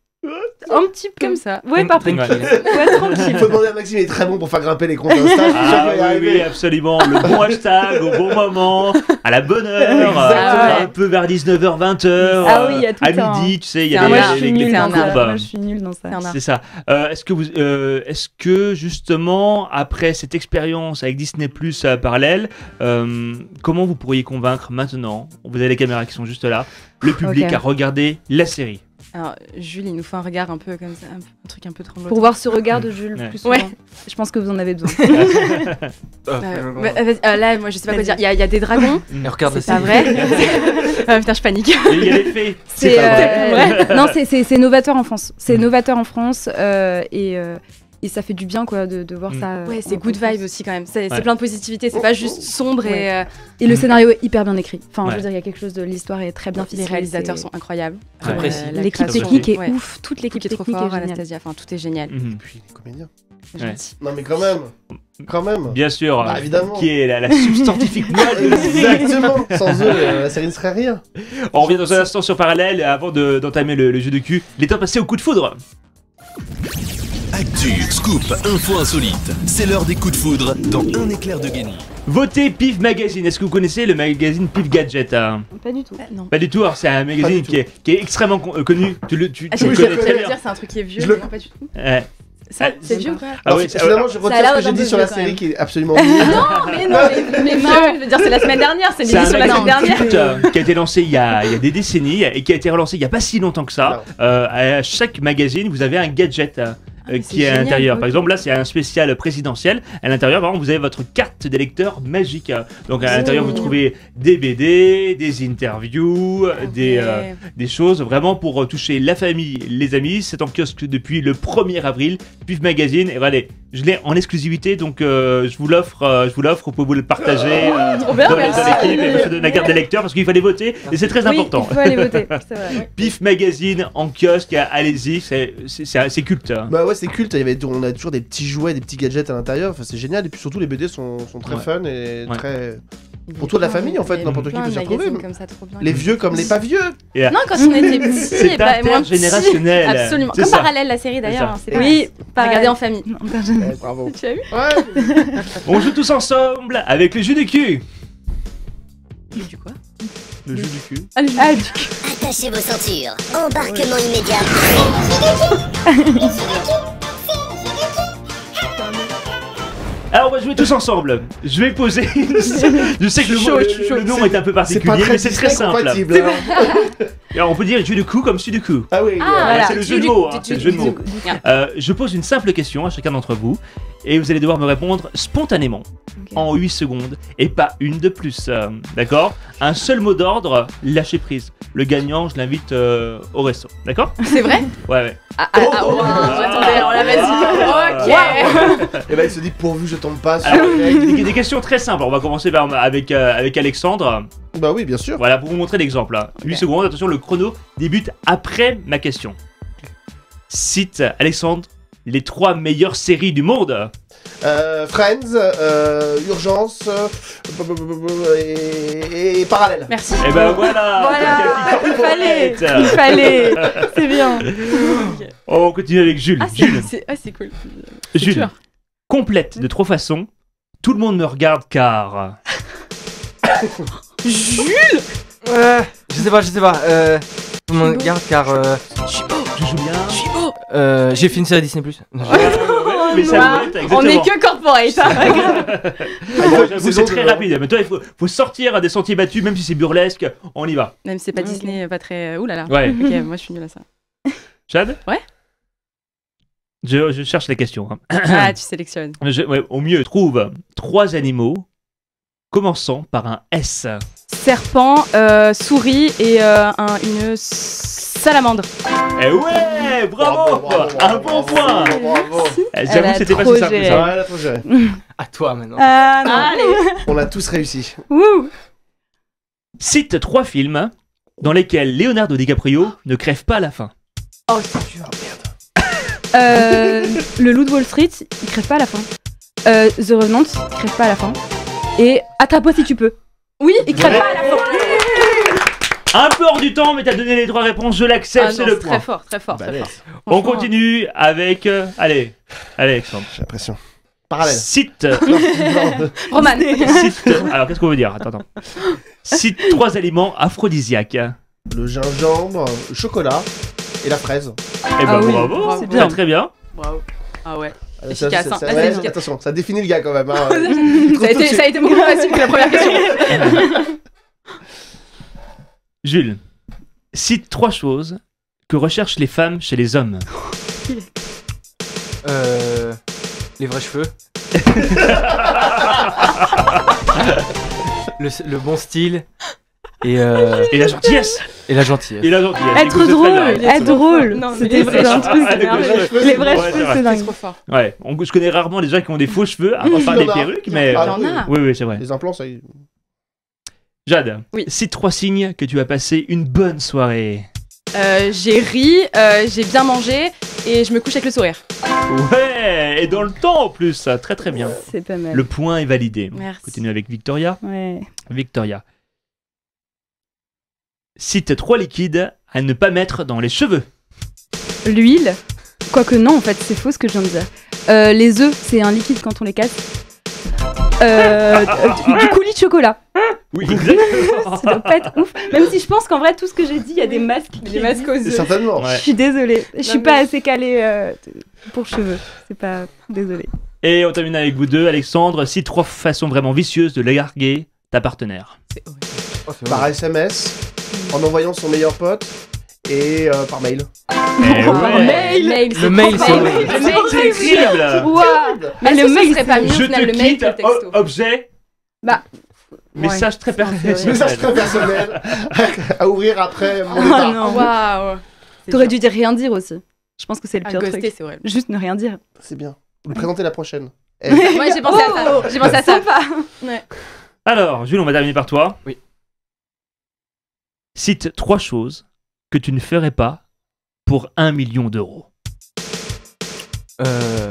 Un petit peu. comme ça. Ouais, par contre. Tranquille. Ouais, Il tranquille. faut demander à Maxime, il est très bon pour faire grimper les comptes Insta. Je suis sûr qu'il Ah va y oui, arriver. oui, absolument. Le bon hashtag au bon moment, à la bonne heure, Exactement. un peu vers dix-neuf heures, vingt heures, Ah oui, il y a tout à un- midi, tu sais, il y C'est a un les, art. les, Moi, je suis les nulle points dans ça. courbes. Moi, je suis nulle dans ça. C'est un art. C'est ça. Euh, est-ce que vous, euh, est-ce que justement après cette expérience avec Disney Plus euh, parallèle, euh, comment vous pourriez convaincre maintenant, vous avez les caméras qui sont juste là, le public Ok. à regarder la série? Alors, Jules, il nous fait un regard un peu comme ça, un, un truc un peu tremblotant. Pour voir ce regard de Jules Ouais. plus souvent. Ouais. Je pense que vous en avez besoin. Ah, Euh, bah, vas-y, euh, là, moi, je sais pas quoi dire. Il y, a- il y a des dragons. Et regarde C'est pas vrai. Ah, putain, je panique. Et il y a les fées. C'est pas euh, non, c'est- c'est c'est novateur en France. C'est novateur en France euh, et, euh, et ça fait du bien quoi de, de voir Mm. ça. euh, Ouais, c'est en- good en France. vibe aussi quand même. C'est c'est Ouais. plein de positivité. C'est pas juste sombre Ouais. et euh, Et le scénario est hyper bien écrit. Enfin, je Ouais. veux dire, il y a quelque chose de l'histoire est très bien les ficelé. réalisateurs c'est- sont incroyables. Très Euh, précis. la L'équipe création, technique est ouais. ouf. Toute l'équipe Qui est trop technique fort, est géniale. Anastasia. Enfin, tout est génial. Mhm. Puis les comédiens. C'est Ouais. gentil. Non mais quand même. Quand même. Bien sûr. Bah, évidemment. Qui est la, la substantifique moi de la série. Exactement. Sans eux, euh, la série ne serait rien. On revient dans un instant sur Parallèle avant de- d'entamer le, le jeu de cul. Il est temps de passer au coup de foudre. Actu, scoop, info insolite. C'est l'heure des coups de foudre dans Un éclair de génie. Votez Pif Magazine. Est-ce que vous connaissez le magazine Pif Gadget hein Pas du tout. Ah, non. Pas du tout. Alors, c'est un magazine du qui est, qui est extrêmement con- euh, connu. Tu le, tu, Ah, tu j'ai le je connais le très Je bien. dire, c'est un truc qui est vieux. Je le- mais non, pas du tout. Ouais. Ça, Ah, c'est vieux ou pas Ah Alors, ouais, c'est- finalement, je Ça a retire l'air ce que d'un j'ai dit peu sur la vieux, quand série même. qui est absolument nulle. Non, mais non, mais, mais vieux. Je veux dire, c'est la semaine dernière. C'est C'est un l'émission de la semaine magazine dernière. culte, euh, qui a été lancé il y a, il y a des décennies et qui a été relancé il n'y a pas si longtemps que ça. Euh, à chaque magazine, vous avez un gadget euh, mais qui c'est est à génial, l'intérieur. Par ok. exemple, là, c'est un spécial présidentiel. À l'intérieur, par exemple, vous avez votre carte d'électeur magique. Donc, à l'intérieur, vous trouvez des B D, des interviews, des, euh, des choses vraiment pour euh, toucher la famille, les amis. C'est en kiosque depuis le premier avril. Pif Magazine. Et voilà, je l'ai en exclusivité, donc euh, je vous l'offre. euh, je vous l'offre. Vous pouvez vous le partager euh, Trop bien, dans, les- dans merci. l'équipe. Et je vous donne la carte d'électeur parce qu'il fallait voter et c'est très Oui, important. il faut aller voter. C'est vrai. Pif Magazine en kiosque, allez-y, c'est c'est- c'est- c'est culte. hein. Bah ouais, c'est culte. Il y avait, on a toujours des petits jouets, des petits gadgets à l'intérieur. Enfin, c'est génial. Et puis surtout, les B D sont, sont très Ouais. fun et Ouais. très. Pour toute la famille, en fait, n'importe qui peut s'y retrouver. Comme ça, trop bien. Les vieux comme les pas vieux. Et, euh, Non, quand on était petits, C'est bah, moins petits. intergénérationnel. Absolument. C'est Comme ça. Parallèle, la série d'ailleurs. ça. hein, c'est Oui, pas regarder en famille. Non, personne- Ouais, bravo. Tu as vu Ouais. On joue tous ensemble avec le jeu du cul. Du quoi Le jeu du cul. Ah, du- Attachez vos ceintures. Embarquement immédiat. Alors on va jouer tous ensemble. Je vais poser. Je sais que le, Chaud, mot- le- chaud. le nom est un peu C'est pas particulier, très mais c'est très Disney simple. compatible. hein. Alors on peut dire jeu de coup comme jeu de coup. Ah oui. Ah, euh, voilà. C'est le jeu de Du- mots. du- hein, c'est le du- jeu de du- mots. du- Euh, je pose une simple question à chacun d'entre vous et vous allez devoir me répondre spontanément Ok. en huit secondes et pas une de plus. euh, D'accord? Un seul mot d'ordre, lâcher prise. Le gagnant, je l'invite euh, au resto. D'accord? C'est vrai Ouais, ouais. Ah, ah, ah, oh, attendez, on l'avait dit. Ok. Et bah il se dit pourvu je tombe pas sur. Alors, des, des questions très simples. On va commencer par, avec, euh, avec Alexandre. Bah oui, bien sûr. Voilà, pour vous montrer l'exemple. hein. huit secondes, attention, le chrono débute après ma question. Cite, Alexandre, les trois meilleures séries du monde. Euh, Friends, euh, Urgence euh, et, et Parallèle. Merci. Et ben voilà. Voilà, Quelqu'un qui il fallait, complète. il fallait. C'est bien. On continue avec Jules. Ah, c'est Jules, c'est- ah, c'est cool. Jules. dur. Complète de trois façons. Tout le monde me regarde car. Jules Euh, je sais pas, je sais pas. Euh, tout le monde regarde car euh, Je joue bien. Je suis beau. euh, j'ai fait une série Disney plus. Non, je- Mais ça Ouah, me complète, On est exactement. que corporate. hein. Moi, j'avoue, c'est Saison très de- rapide. Mais toi, il faut, faut sortir à des sentiers battus, même si c'est burlesque. On y va. Même si c'est pas Ok. Disney, pas très. Ouh là là. Ouais. Ok, moi je suis nulle à ça. Chad? Ouais. Je, je cherche les questions. hein. Ah, tu sélectionnes. Je- ouais, au mieux, trouve trois animaux commençant par un S. Serpent, euh, souris et euh, un, une salamandre. Eh ouais, bravo, Bravo, bravo, un bravo, bon bravo, point. bravo, bravo. Eh, Elle J'avoue a que c'était pas trop si simple que géré. ça. Ouais, elle a trop géré. À toi maintenant. Ah non. Allez. On a tous réussi. Wouh. Cite trois films dans lesquels Leonardo DiCaprio ne crève pas à la fin. Oh, c'est dur, merde. Euh, le loup de Wall Street, il crève pas à la fin. Euh, The Revenant, il crève pas à la fin. Et Attrape-moi si tu peux. Oui, il crève Ouais. pas à la fin. Un peu hors du temps, mais t'as donné les trois réponses, je l'accepte, Ah c'est non, le c'est point. très fort, très fort, très Balèze. fort. On Franchement, continue avec... euh, allez, allez Alexandre. J'ai l'impression. Parallèle. Cite... Non, Roman. cite alors qu'est-ce qu'on veut dire? Attends, attends. Cite trois aliments aphrodisiaques. le gingembre, le chocolat et la fraise. Eh ben Ah oui, bravo, bravo. c'est bien. Très bien. Bravo. Ah ouais. Euh, Efficace, ça- hein. ça- Ah, ouais, c'est efficace. attention, ça définit le gars quand même. Hein. Ça a, été, ça a été beaucoup plus facile que la première question. Jules, cite trois choses que recherchent les femmes chez les hommes? Euh, les vrais cheveux. le, le bon style. Et, euh... et la gentillesse. Et la gentillesse. Et la gentillesse. Être drôle, être drôle. Non, C'était mais un truc. les vrais cheveux, les vrais ouais, cheveux, c'est c'est dingue. C'est trop fort. Ouais, on, je connais rarement des gens qui ont des faux cheveux, à part des perruques, mais. Il y en a. Oui, oui, c'est vrai. Les implants, ça. Jade, oui. Cite trois signes que tu as passé une bonne soirée. Euh, j'ai ri, euh, j'ai bien mangé et je me couche avec le sourire. Ouais, et dans le temps en plus, ça, très très bien. C'est pas mal. Le point est validé. Merci. Continue avec Victoria. Ouais. Victoria. Cite trois liquides à ne pas mettre dans les cheveux. L'huile. Quoique non, en fait, c'est faux ce que je viens de dire. Euh, les œufs, c'est un liquide quand on les casse. Euh, du, du coulis de chocolat. Oui, exactement. Ça doit pas être ouf. Même si je pense qu'en vrai, tout ce que j'ai dit, il y a des masques. Des masques aux œufs. Certainement. Ouais. Je suis désolée. Je suis Non, pas mais- assez calée euh, pour cheveux. C'est pas. Désolée. Et on termine avec vous deux. Alexandre, cite trois façons vraiment vicieuses de larguer ta partenaire. Oh, c'est Par vrai. S M S, en envoyant son meilleur pote et euh, par mail. Eh Oh, ouais. Mail, mail, Le mail, c'est mail. horrible. Le mail, C'est terrible. Waouh. Mais le est-ce que ce mail, serait pas mieux au Je final, te le mail quitte, que le texto. o- objet, Bah. message très c'est un peu personnel. Message très personnel à ouvrir après mon Oh départ. non. Waouh. C'est T'aurais dur. dû dire rien dire aussi. Je pense que c'est le Ah, pire ghoster, truc. c'est horrible. Juste ne rien dire. C'est bien. Vous lui présentez la prochaine. Eh, Moi j'ai pensé à ça. J'ai pensé à ça. Alors, Jules, on va terminer par toi. Oui. Cite trois choses que tu ne ferais pas pour un million d'euros. Euh...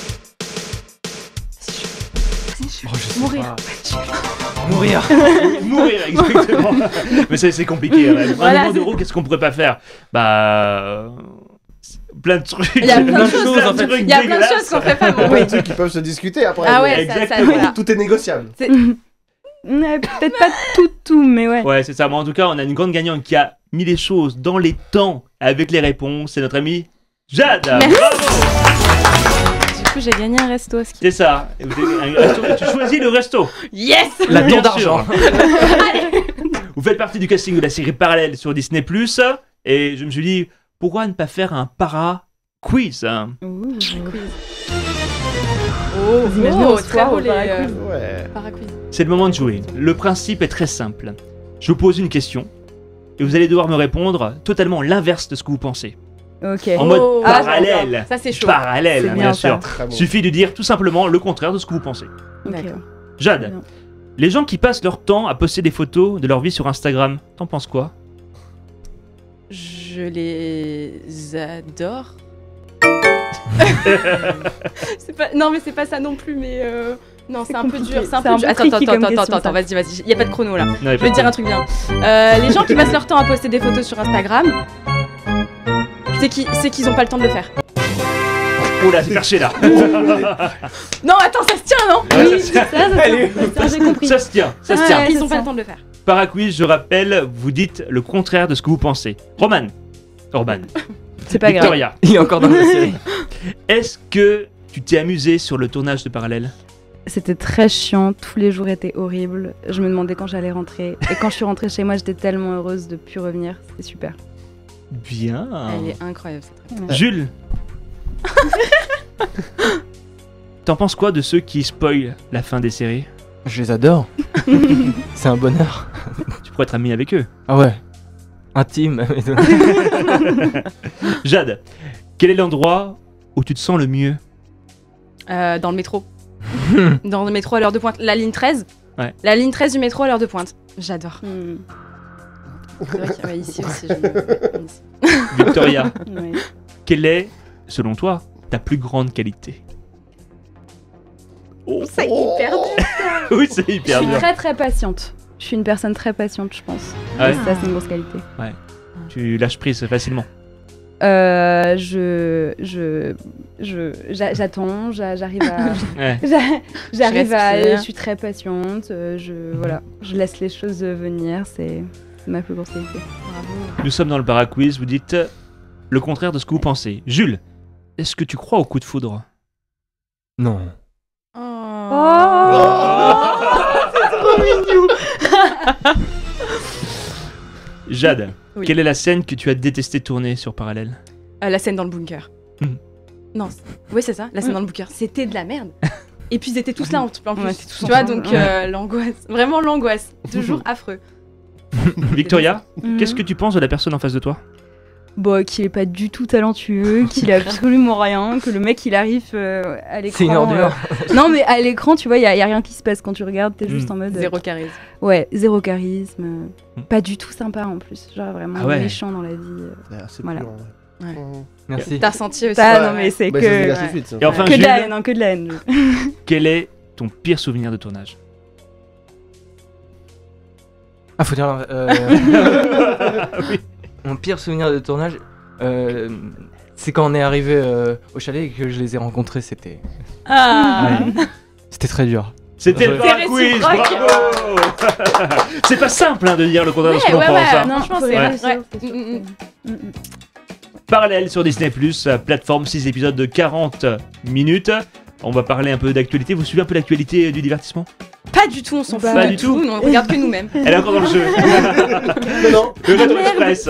Oh, je sais Mourir. pas. Mourir. Mourir, exactement. Mais c'est c'est compliqué. Hein. Un Voilà, million c'est- d'euros, qu'est-ce qu'on pourrait pas faire? Bah. euh, Plein de trucs. Il y a plein de choses, plein en fait. trucs Il y a plein de dégueulasses. choses qu'on fait pas. Il y a Bon, plein oui. de trucs qui peuvent se discuter après. Ah mais ouais, ça, ça, Exactement. voilà. Tout est négociable. Ouais, peut-être pas tout, tout, mais ouais. Ouais, c'est ça. Mais en tout cas, on a une grande gagnante qui a mis les choses dans les temps avec les réponses. C'est notre amie Jade. Merci. Bravo. Du coup, j'ai gagné un resto. Ce qui... C'est ça. Et vous avez un resto- tu choisis le resto. Yes. La Bien tour sûr. d'argent. Vous faites partie du casting de la série Parallèle sur Disney plus, et je me suis dit, pourquoi ne pas faire un para-quiz hein? Ouh. Oh, Vous imaginez, oh on se très foire au beau les euh, paraquiz. Ouais. paraquiz. C'est le moment de jouer. Le principe est très simple. Je vous pose une question, et vous allez devoir me répondre totalement l'inverse de ce que vous pensez. Ok. En mode Oh, parallèle. d'accord. Ça c'est chaud. Parallèle, C'est hein, bien, bien ça. sûr. Très bon. Suffit de dire tout simplement le contraire de ce que vous pensez. Ok. D'accord. Jade, Bien. les gens qui passent leur temps à poster des photos de leur vie sur Instagram, t'en penses quoi? Je les adore. c'est pas... Non mais c'est pas ça non plus mais euh... non c'est un peu compliqué. dur c'est un C'est peu un dur. peu Attends attends tricky attends comme attends question, attends ça. vas-y vas-y y a pas de chrono là. Non, Je vais te dire un truc bien. Euh, les gens qui passent leur temps à poster des photos sur Instagram, c'est qui c'est qu'ils ont pas le temps de le faire. Oh là, c'est perché là. Non attends ça se tient non? Ouais, ça, se tient. Ça, ça, ça, Allez, ça, j'ai compris. ça se tient, ça se Ouais. tient. Ils ça ont pas se le temps de le faire. Paraquiz, je rappelle, vous dites le contraire de ce que vous pensez. Roman, Orban, C'est pas grave. Victoria, Il est encore dans la série. est-ce que tu t'es amusé sur le tournage de Parallèle? C'était très chiant, tous les jours étaient horribles. Je me demandais quand j'allais rentrer. Et quand je suis rentrée chez moi, j'étais tellement heureuse de plus revenir. C'était super. Bien. Elle est incroyable cette réponse. Jules, t'en penses quoi de ceux qui spoilent la fin des séries? Je les adore. C'est un bonheur. Tu pourrais être ami avec eux. Ah ouais. Intime. Jade, quel est l'endroit où tu te sens le mieux? Euh, dans le métro. Dans le métro à l'heure de pointe. La ligne treize. Ouais. La ligne treize du métro à l'heure de pointe. J'adore. Hmm. C'est vrai qu'il y a- ouais, ici aussi. je- ici. Victoria, Ouais. quelle est, selon toi, ta plus grande qualité? Oh, C'est hyper dur. oui, c'est Je hyper suis dur. très très patiente. Je suis une personne très patiente, je pense. Ah ouais. Et ça, c'est une grosse qualité. Tu lâches prise facilement. Euh, je, je, je, j'a- j'attends, j'a- j'arrive à, Ouais. j'a- j'arrive Je à, respire. je suis très patiente. euh, Je, voilà, je laisse les choses venir. C'est c'est ma plus grosse qualité. Bravo. Nous sommes dans le paraquiz, vous dites le contraire de ce que vous pensez. Jules, est-ce que tu crois au coup de foudre? Non. Jade, Oui. Quelle est la scène que tu as détesté tourner sur Parallèle? Euh, la scène dans le bunker. Mhm. Non, c'est- oui c'est ça, la scène Mm. dans le bunker. C'était de la merde. Et puis ils étaient tous là en, en plus. Ouais, c'est tous tu vois, ensemble. donc euh, l'angoisse. Vraiment l'angoisse. Toujours affreux. Victoria, Mhm. qu'est-ce que tu penses de la personne en face de toi? Bon, qu'il est pas du tout talentueux, qu'il a absolument rien, que le mec il arrive euh, à l'écran. C'est une ordure. euh, Non, mais à l'écran, tu vois, il y, a y a rien qui se passe quand tu regardes, t'es juste Mm. en mode. euh, Zéro charisme. Ouais, zéro charisme. euh, Mm. Pas du tout sympa en plus. Genre vraiment Ah ouais. méchant dans la vie. euh. C'est assez Voilà. pur, ouais. Ouais. Mhm. Merci. T'as ressenti aussi. Ah ouais, non, mais ouais. c'est Bah, ça se que. dégage tout de ouais. suite. ça. Et enfin, Que de la Jules, haine, hein, que de la haine. quel est ton pire souvenir de tournage? Ah, faut dire. euh, Oui. Mon pire souvenir de tournage, euh, c'est quand on est arrivé euh, au chalet et que je les ai rencontrés. C'était, Ah. c'était très dur. C'était le C'est Bar Quiz, réciproque. bravo. C'est pas simple hein, de dire le contraire de ce Ouais, qu'on ouais, pense. ouais, hein. non, franchement, faut c'est réfléchir, vrai. c'est sûr, Mm, mm, c'est- Mm, mm. Parallèle sur Disney plus, plateforme six épisodes de quarante minutes. On va parler un peu d'actualité. Vous suivez un peu l'actualité du divertissement? Pas du tout, on s'en Bah, fout pas du du tout. tout. Nous, on regarde que nous-mêmes. Elle est encore dans le jeu. Non, non. Le Retro Express.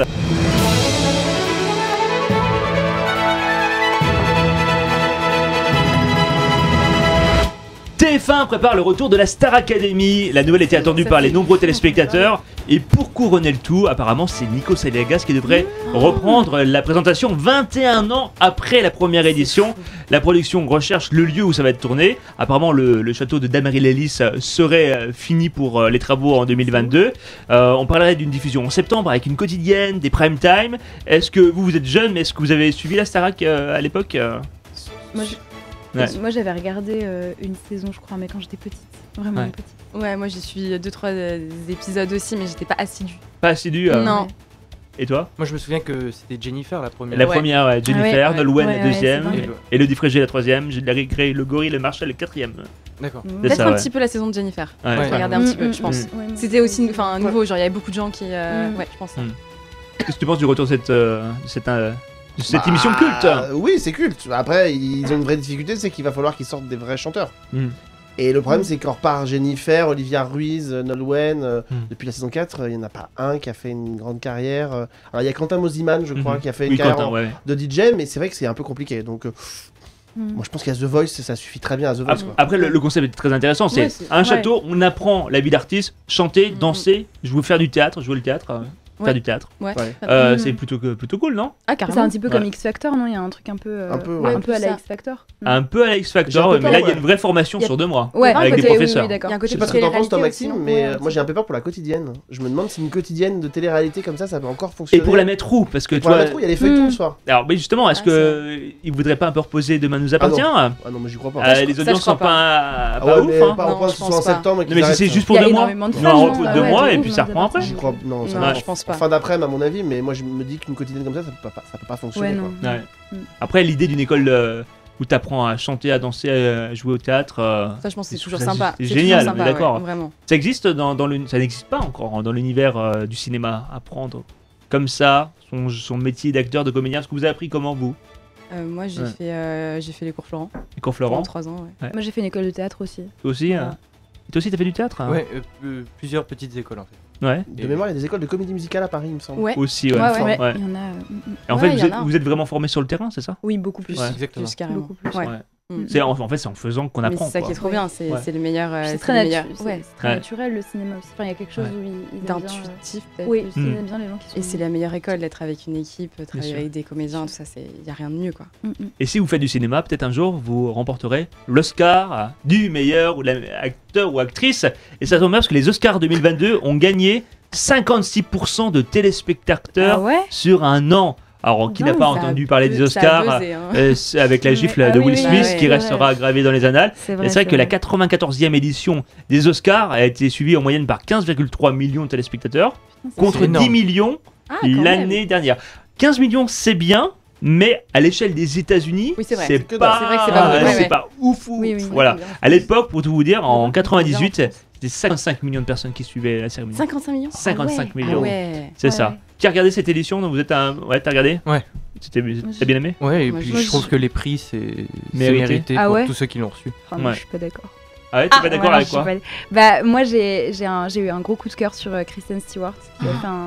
T F un prépare le retour de la Star Academy. La nouvelle était attendue Ça, par c'est les nombreux fou, téléspectateurs. Et pour couronner le tout, apparemment, c'est Nico Aliagas qui devrait reprendre la présentation vingt et un ans après la première édition. La production recherche le lieu où ça va être tourné. Apparemment, le, le château de Damaril-Ellis serait euh, fini pour euh, les travaux en deux mille vingt-deux. Euh, on parlerait d'une diffusion en septembre avec une quotidienne, des prime time. Est-ce que vous, vous êtes jeune, mais est-ce que vous avez suivi la Starac euh, à l'époque euh Moi, je- Ouais. Moi j'avais regardé euh, une saison, je crois, mais quand j'étais petite. Vraiment Ouais. petite. Ouais, moi j'ai suivi deux trois euh, épisodes aussi, mais j'étais pas assidue. Pas assidu euh, Non. Et toi? Moi, je me souviens que c'était Jennifer la première. La Ouais. première, ouais, Jennifer, Ah ouais, Nolwenn ouais, la ouais, deuxième, c'est Et vrai. le- Elodie Frégé la troisième, j'ai créé le gorille, le Marshall le quatrième. D'accord. Mm. C'est Peut-être ça, un ouais. petit peu la saison de Jennifer. Ouais. J'ai regardé un Mm, petit peu, mm, je pense. mm. Ouais, moi, C'était aussi enfin, Ouais. nouveau, genre il y avait beaucoup de gens qui. euh, Mm. Ouais, je pense. Mm. Qu'est-ce que tu penses du retour de cette, euh, de cette, euh, de cette Bah, émission culte? Oui, c'est culte. Après, ils ont une vraie difficulté, c'est qu'il va falloir qu'ils sortent des vrais chanteurs. Mm. Et le problème, c'est qu'en repart Jennifer, Olivia Ruiz, euh, Nolwenn, euh, Mm. depuis la saison quatre, euh, il n'y en a pas un qui a fait une grande carrière. euh. Alors, il y a Quentin Mosiman, je crois, Mhm. qui a fait une Oui, carrière Quentin, en- ouais. de D J, mais c'est vrai que c'est un peu compliqué. Donc, euh, Mm. moi, je pense qu'il y a The Voice, ça suffit très bien à The Voice. Après, quoi. après, le, le concept est très intéressant. C'est Ouais, c'est- un ouais. château, on apprend la vie d'artiste, chanter, Mhm. danser, jouer, faire du théâtre, jouer le théâtre, euh, Ouais. faire du théâtre. Ouais. Ouais. Euh, Mhm. C'est plutôt, que- plutôt cool, non? Ah, C'est carrément. un petit peu comme Ouais. X Factor, non? Il y a un truc un peu. euh, Un peu, ouais, ouais. un peu à Ça. la X Factor. Mm. Un peu à la X J'ai un Factor, peu ouais, mais peur, là il y a ouais. une vraie formation Y a- sur deux mois. Ouais, avec des côté- oui, professeurs. oui, d'accord. Il y a un côté Je sais pas ce que télé- t'en penses, toi, réalité Maxime, aussi, mais ouais, euh, un moi petit j'ai un peu peur pour la quotidienne. Je me demande si une quotidienne de télé-réalité comme ça, ça peut encore fonctionner. Et pour la mettre où? Parce que Et tu pour la vois. mettre où, il y a les feuilletons Hmm. le soir. Alors, mais justement, est-ce Ah, que il voudrait pas un peu reposer Demain nous appartient? Ah non, mais j'y crois pas. Euh, Ça, je les ça, audiences je crois sont pas, Ah pas ouais, ouf. mais hein. pas au Non, point je que ce pense soit en pas. septembre. et Non, qu'ils mais si arrêtent c'est ça. juste pour Il y a deux mois. énormément de Non, fans, un non repos de Ah deux ouais, mois de et ouf, puis moi, ça j'ai reprend pas après. ça. J'y crois. Non, ça Non, va- je pense en pas. fin d'après-midi, à mon avis, mais moi je me dis qu'une quotidienne comme ça, ça peut pas, ça peut pas fonctionner. Ouais, quoi. non. Ouais. Mm. Après, l'idée d'une école euh, où tu apprends à chanter, à danser, à jouer au théâtre, euh, Ça, je pense que c'est C'est- toujours c'est- sympa. c'est toujours génial, sympa, on est d'accord. ouais, Vraiment. ça existe dans, dans le, ça n'existe pas encore hein, dans l'univers euh, du cinéma. Apprendre comme ça son, son métier d'acteur, de comédien. Est-ce que vous avez appris comment vous, Euh, Moi, j'ai Ouais. fait euh, j'ai fait les cours Florent Nico Florent? pendant trois ans. ouais. Moi j'ai fait une école de théâtre aussi. Toi aussi, Voilà. hein Et toi aussi, t'as fait du théâtre hein Ouais, euh, euh, plusieurs petites écoles en fait. Ouais. De mémoire, il y a des écoles de comédie musicale à Paris, il me semble. Ouais. Aussi, ouais. Ouais, ouais. Ouais. Il y en a. euh, mm, mm. Et en Ouais, fait, il vous y en êtes, a. vous êtes vraiment formé sur le terrain, c'est ça? Oui, beaucoup plus. Ouais. Exactement. Plus carrément. Beaucoup plus. Ouais. Ouais. Mm. C'est en, en fait, c'est en faisant qu'on Mais apprend. c'est ça quoi. qui est trop bien, c'est Ouais. c'est le meilleur. euh, C'est c'est très, le natu- meilleur. c'est- Ouais. c'est très Ouais. naturel le cinéma aussi. Enfin, il y a quelque chose Ouais. où ils, ils aiment bien, euh, D'intuitif, peut-être. Oui, plus. ils Mm. aiment bien les gens qui sont. Et c'est la meilleure école d'être avec une équipe, travailler sûr. avec des comédiens, tout ça, il n'y a rien de mieux quoi. Mm, mm. Et si vous faites du cinéma, peut-être un jour vous remporterez l'Oscar du meilleur ou la- acteur ou actrice. Et ça tombe bien parce que les Oscars deux mille vingt-deux ont gagné cinquante-six pour cent de téléspectateurs Ah ouais sur un an. Alors, qui n'a Dingue, pas Ça a entendu parler des bu- ça a Oscars buzzé, hein. euh, c'est avec la Ouais. gifle Ah de oui, Will oui, Smith ouais, qui ouais. restera gravée dans les annales. C'est Et vrai. c'est vrai que la quatre-vingt-quatorzième édition des Oscars a été suivie en moyenne par quinze virgule trois millions de téléspectateurs contre C'est énorme. dix millions Ah, quand l'année même. dernière. quinze millions, c'est bien, mais à l'échelle des États-Unis, Oui, c'est vrai. c'est C'est que pas, dalle. C'est vrai que c'est pas beaucoup, c'est ouais, ouais. pas ouf. ouf. Oui, oui. Voilà. À l'époque, pour tout vous dire, en Ouais, quatre-vingt-dix-huit, bien, en France. c'était cinquantacinq millions de personnes qui suivaient la cérémonie. cinquante-cinq millions cinquante-cinq Ah ouais. millions. Ah ouais. C'est Ouais, ça. ouais. Qui a regardé cette édition? Donc vous êtes un... Ouais, t'as regardé? Ouais. C'était... T'as bien aimé? Ouais, et Moi, puis je- je trouve que les prix c'est c'est Mérité. mérité Ah pour ouais tous ceux qui l'ont reçu. Enfin, moi, Ouais. je suis pas d'accord. Ah ouais, t'es Ah, pas d'accord Ouais, non, avec je quoi? suis pas- Bah, moi, j'ai j'ai un- j'ai eu un gros coup de cœur sur euh, Kristen Stewart qui a fait un,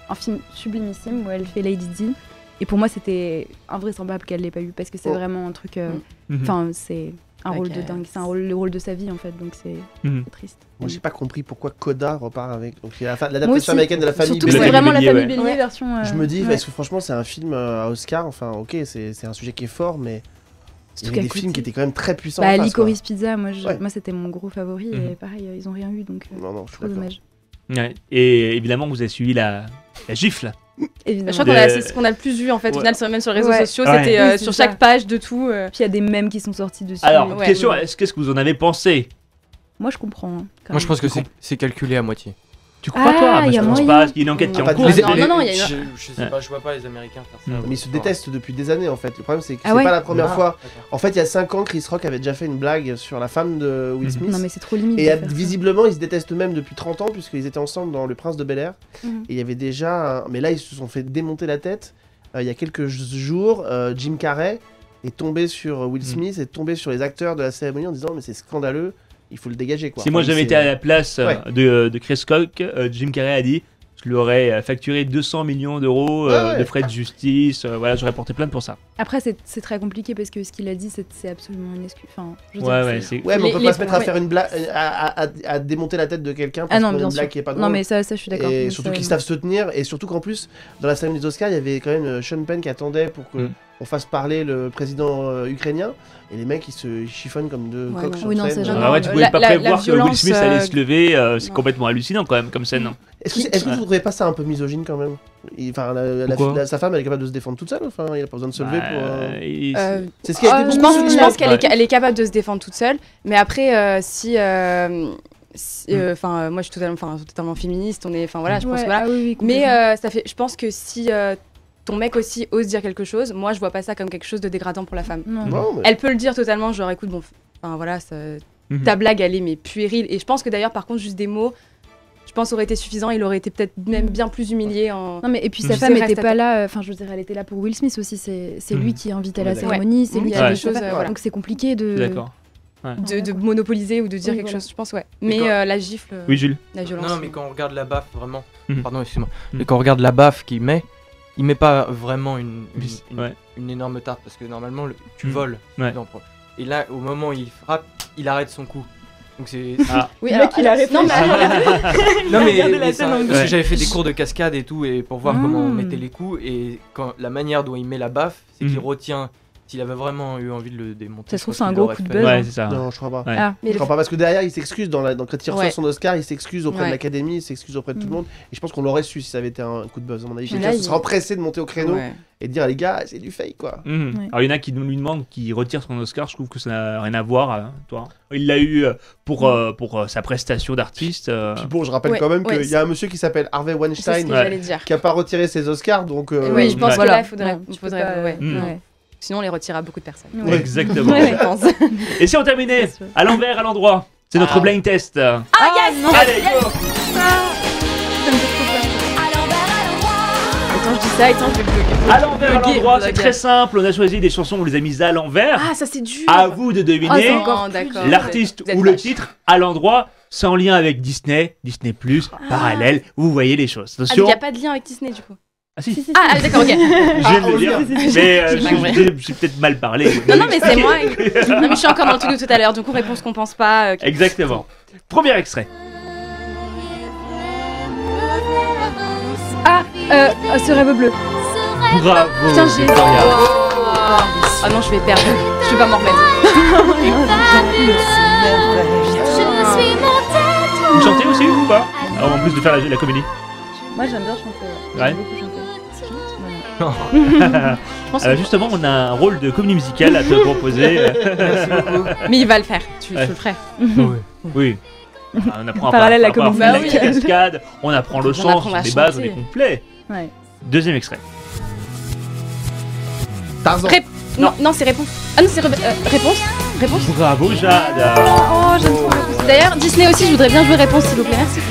un film sublimissime où elle fait Lady Di. Et pour moi, c'était invraisemblable qu'elle l'ait pas eu parce que c'est Oh. vraiment un truc. Mhm. Enfin, euh, c'est un Ok. rôle de dingue. C'est un rôle, le rôle de sa vie en fait, donc c'est Mhm. c'est triste. Moi, j'ai pas compris pourquoi Coda repart avec. Donc, il y a la fa- Moi aussi. l'adaptation américaine de la famille Surtout De que la c'est Bélier. famille vraiment la Bélier, famille ouais. Bélier Ouais. version. euh, Je me dis, ouais. parce que franchement, c'est un film euh, à Oscar. Enfin, ok, c'est c'est un sujet qui est fort, mais il y Surtout avait des qu'à films qui côté- étaient quand même très puissants. Bah, en face, Licorice Pizza, moi, je- Ouais. moi c'était mon gros favori Mhm. et pareil, euh, ils ont rien eu donc euh, quoi. Non, non, je suis trop d'accord. dommage. Ouais. Et évidemment, vous avez suivi la, la gifle. Évidemment. Je crois qu'on a, De- c'est ce qu'on a le plus vu en fait. Ouais. Au final, sur- même sur les réseaux Ouais. sociaux, Ouais. c'était euh, Oui, c'est sur ça. chaque page de tout. euh. Puis il y a des mèmes qui sont sortis dessus. Alors, Ouais. question, est-ce qu'est-ce que vous en avez pensé? Moi je comprends. hein, quand Moi, je même. pense que c'est c'est calculé à moitié. Tu crois Ah, toi? Moi, y je a pense moyen. pas. Il y a une enquête qui est Ah, en pas cours. du- Les- non, non, non, il y a une- Je, je sais Ouais. pas, je vois pas les Américains faire ça. Mm. Mais ils se détestent depuis des années en fait. Le problème, c'est que Ah c'est ouais pas la première Ah, fois. d'accord. En fait, il y a cinq ans, Chris Rock avait déjà fait une blague sur la femme de Will Mhm. Smith. Non mais c'est trop limite. Et de euh, faire ça. visiblement, ils se détestent même depuis trente ans, puisqu'ils étaient ensemble dans Le Prince de Bel-Air. Mhm. Et il y avait déjà. un- Mais là, ils se sont fait démonter la tête. Euh, il y a quelques jours, euh, Jim Carrey est tombé sur Will Mhm. Smith, est tombé sur les acteurs de la cérémonie en disant mais c'est scandaleux, il faut le dégager quoi. Si moi Enfin, j'avais c'est- été à la place euh, Ouais. de, de Chris Rock, euh, Jim Carrey a dit je lui aurais euh, facturé deux cents millions d'euros euh, Ouais, ouais. de frais de justice, euh, voilà, j'aurais porté plainte pour ça. Après c'est c'est très compliqué parce que ce qu'il a dit c'est c'est absolument une excuse. Enfin, je veux Ouais, dire, ouais, c'est- c'est. Ouais, mais on Les- peut les- pas se mettre à ouais. faire une blague, à, à- à- à démonter la tête de quelqu'un parce Ah non qu'on a bien une sûr. blague qui est pas drôle. Non mais ça ça je suis d'accord. Et Mais surtout ça- qu'ils savent se tenir, et surtout qu'en plus, dans la cérémonie des Oscars, il y avait quand même euh, Sean Penn qui attendait pour qu'on Mm. fasse parler le président euh, ukrainien, et les mecs ils se ils chiffonnent comme deux Ouais, coqs non. sur Oui, non, scène. c'est Euh, jamais- Ah ouais, tu Euh, pouvais la- pas la- la prévoir que Will violence, Smith allait euh, se lever, euh, c'est non. complètement hallucinant quand même comme scène. non Est-ce que, est-ce que vous trouvez pas ça un peu misogyne quand même? Il- Enfin, la- la- Pourquoi la- sa femme elle est capable de se défendre toute seule, enfin, il a pas besoin de se lever Bah, pour. euh, et c'est- Euh, C'est ce qui a été euh, beaucoup Je pense, souligné. je pense qu'elle Ouais. est, ca- elle est capable de se défendre toute seule, mais après, euh, si, euh, si, euh, enfin, euh, moi, je suis totalement, enfin, totalement féministe. On est, enfin voilà, je pense Ouais, que voilà. ah oui, oui, Mais complètement. euh, ça fait, je pense que si euh, ton mec aussi ose dire quelque chose, moi, je vois pas ça comme quelque chose de dégradant pour la femme. Non. Non, mais- Elle peut le dire totalement, genre, écoute, bon, enfin voilà, ça- Mhm. ta blague, elle est mais puérile. Et je pense que d'ailleurs, par contre, juste des mots, je pense aurait été suffisant. Il aurait été peut-être même bien plus humilié en. Non mais et puis Mhm. sa C'est femme reste était à pas terre. là, euh, enfin je veux dire elle était là pour Will Smith aussi, c'est c'est Mhm. lui qui invite à Ouais, la d'accord. cérémonie, c'est Mhm. lui Il qui y a a des des choses, euh, voilà. donc c'est compliqué de D'accord. De, de monopoliser ou de dire Oui, quelque voilà. chose, je pense, ouais. Mais Mais quand- euh, la gifle, euh, Oui, Jules. la violence. Non, non, mais quand on regarde la baffe, vraiment. Mhm. Pardon, excuse-moi. Mhm. Mais quand on regarde la baffe qu'il met, il met pas vraiment une, une, une- Ouais. une énorme tarte parce que normalement, le- tu Mhm. voles. Ouais. Non, pour- Et là, au moment où il frappe, il arrête son coup. Donc c'est. Ah. Oui, Le alors, mec, il a alors- non, mais alors- Non mais, Regardez la mais scène ça- en parce Ouais. que j'avais fait des cours de cascade et tout et pour voir comment on Mm. mettait les coups et quand la manière dont il met la baffe, c'est qu'il Mhm. retient. S'il avait vraiment eu envie de le démonter. Ça se je trouve, pense c'est un qu'il gros l'aurait coup de fait. buzz. Ouais, c'est ça. Non, je crois pas. Ouais. Ah, mais Je le- crois pas parce que derrière il s'excuse dans la, dans, quand il reçoit Ouais. son Oscar, il s'excuse auprès Ouais. de l'académie, il s'excuse auprès de tout le Mm. monde. Et je pense qu'on l'aurait su si ça avait été un coup de buzz. À mon avis, Mais quelqu'un là, se il- serait empressé de monter au créneau Ouais. et de dire les gars, c'est du fake quoi. Mhm. Ouais. Alors il y en a qui nous- lui demandent qu'il retire son Oscar, je trouve que ça n'a rien à voir, hein, toi. Il l'a eu euh, pour, euh, pour euh, sa prestation d'artiste. euh, Puis bon, je rappelle Ouais, quand même ouais, qu'il y a un monsieur qui s'appelle Harvey C'est ce Weinstein que Ouais. j'allais dire. qui a pas retiré ses Oscars, donc. euh, Oui, je pense Ouais. que là, Voilà. il faudrait, Non, il tu peux faudrait pas, ouais. Mm. ouais. Sinon, on les retire à beaucoup de personnes. Ouais. Exactement. Ouais. Je pense. Et si on terminait C'est sûr. à l'envers, à l'endroit, c'est notre Ah. blind test. Ah non. Allez, go. Attends, je dis ça, attends, je vais bloquer. À l'envers, à Bloquer, l'endroit, c'est bloquer. très simple. On a choisi des chansons, on les a mises à l'envers. Ah, ça c'est dur. À vous de Oh, deviner c'est encore d'accord. l'artiste Vous êtes ou le vache. titre à l'endroit. C'est en lien avec Disney, Disney Plus, parallèle. Vous voyez les choses. Ah, mais il Attention. n'y a pas de lien avec Disney du coup. Ah si, je Ah, ah, d'accord, ok. viens de le dire. si, si, si. Mais euh, J'ai j'ai pas compris. j'ai- j'ai peut-être mal parlé. Non, non, mais c'est moi. Non, mais je suis encore dans le truc de tout à l'heure. Du coup, réponse qu'on pense pas. euh, que- Exactement. Premier extrait. Ah euh, euh, ce rêve bleu. Bravo. Putain, j'ai. Victoria. Ah non, je vais perdre. Je vais pas m'en remettre. Vous chantez aussi ou pas? Alors, en plus de faire la, la comédie. Moi j'aime bien chanter. Ouais. J'aime beaucoup chanter. Je pense Euh, que- justement, on a un rôle de comédie musicale à te proposer. Mais il va le faire. Tu, Ouais. tu le ferais. Oui. Ah, on apprend à Parallèle à à la comédie faire la musicale. cascade, on apprend le On sens, apprend à les bases, on chanter. est complet. Ouais. Deuxième extrait. Tarzan. Rép- Non, non, c'est réponse. Ah non, c'est ré- euh, réponse. Réponse. Bravo Jade. Oh j'aime trop réponse. D'ailleurs, Disney aussi, je voudrais bien jouer réponse, s'il vous plaît. Merci.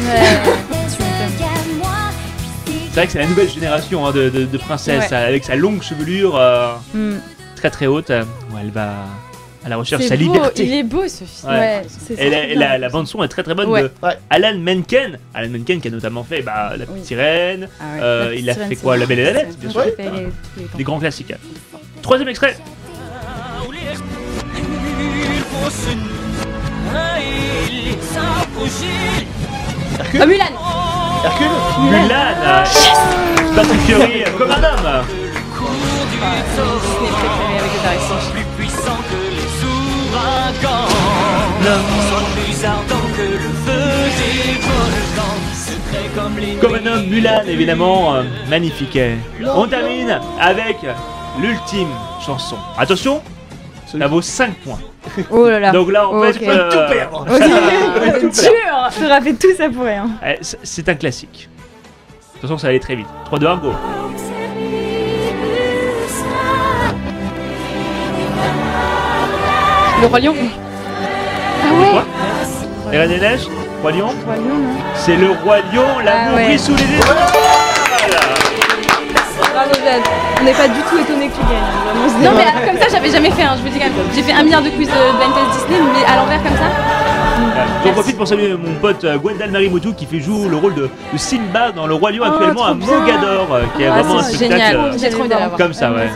C'est vrai que c'est la nouvelle génération hein, de, de, de princesses Ouais. avec sa longue chevelure euh, Hmm. très très haute. euh, où elle va à la recherche de C'est sa beau, liberté. il est beau ce film. Ouais. Ouais, c'est Et ça. la, la, la bande son est très très bonne Ouais. de Ouais. Alan Menken. Alan Menken qui a notamment fait bah, La Petite Oui. Sirène. Ah ouais. Euh, La Petite il a Sirène, fait c'est quoi, mon- La Belle et la Bête, c'est bien mon sûr. préféré de tous les temps. Des grands classiques. Troisième extrait. Ah, Mulan. Hercule Mulan. euh, Patrick Fiori euh, comme un homme. Disney préféré avec les Harrison. Plus puissant que les ouragans, plus ardent que le feu des volcans, secret comme les Comme un homme, Mulan, évidemment, euh, magnifique. On termine avec l'ultime chanson. Attention, ça vaut cinq points. Oh là là. Donc là, en Ok. fait, euh, Tout perdre. Ok. tout Dur. Tu auras fait tout ça pour rien. eh, c'est- c'est un classique. Attention, ça va aller très vite. trois, deux, un, go. Le Roi Lion. Ah ouais. Quoi Les Reines des Neiges, Roi Lion. Roi Lion, non. C'est le Roi Lion, l'amour Ah ouais. brille sous les étoiles. Bravo Zed. On n'est pas du tout étonné que tu gagnes. Vraiment, c'est- Non mais ah, comme ça j'avais jamais fait, hein, je vous le dis quand même. J'ai fait un milliard de quiz de blind test Disney, mais à l'envers comme ça. Voilà. J'en profite pour saluer mon pote euh, Gwendal Marimoto qui fait jouer le rôle de, de Simba dans le Roi Lion Oh, actuellement trop à bien. Mogador, euh, qui est Ah, vraiment un c'est spectacle génial. euh, J'ai trop envie d'aller la voir. comme ça, ouais.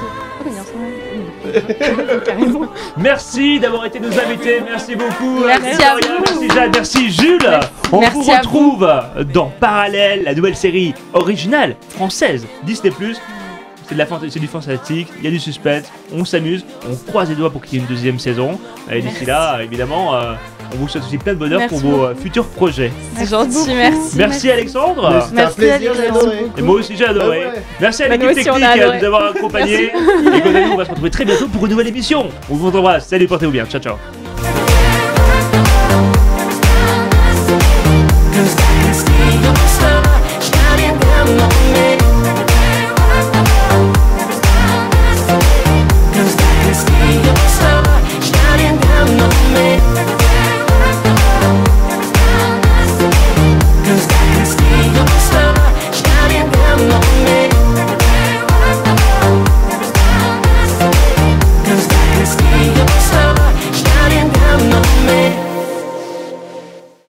Merci d'avoir été nos invités, merci beaucoup. Merci euh, à Victoria, vous. merci Jade, merci Jules. On Merci vous à retrouve dans Parallèle, la nouvelle série originale française Disney plus. C'est de la fanta- c'est du fantastique, il y a du suspense, on s'amuse, on croise les doigts pour qu'il y ait une deuxième saison. Et d'ici là, évidemment, euh, on vous souhaite aussi plein de bonheur Merci pour vos euh, futurs projets. C'est gentil, merci. Merci Alexandre. C'était un Merci, plaisir, j'ai Alexandre. adoré. Et moi aussi j'ai adoré. Bah ouais. Merci à Bah, nous l'équipe aussi, on a technique adoré. de nous avoir accompagnés. Et quant à nous, on va se retrouver très bientôt pour une nouvelle émission. On vous embrasse. Salut, portez-vous bien. Ciao, ciao. Cause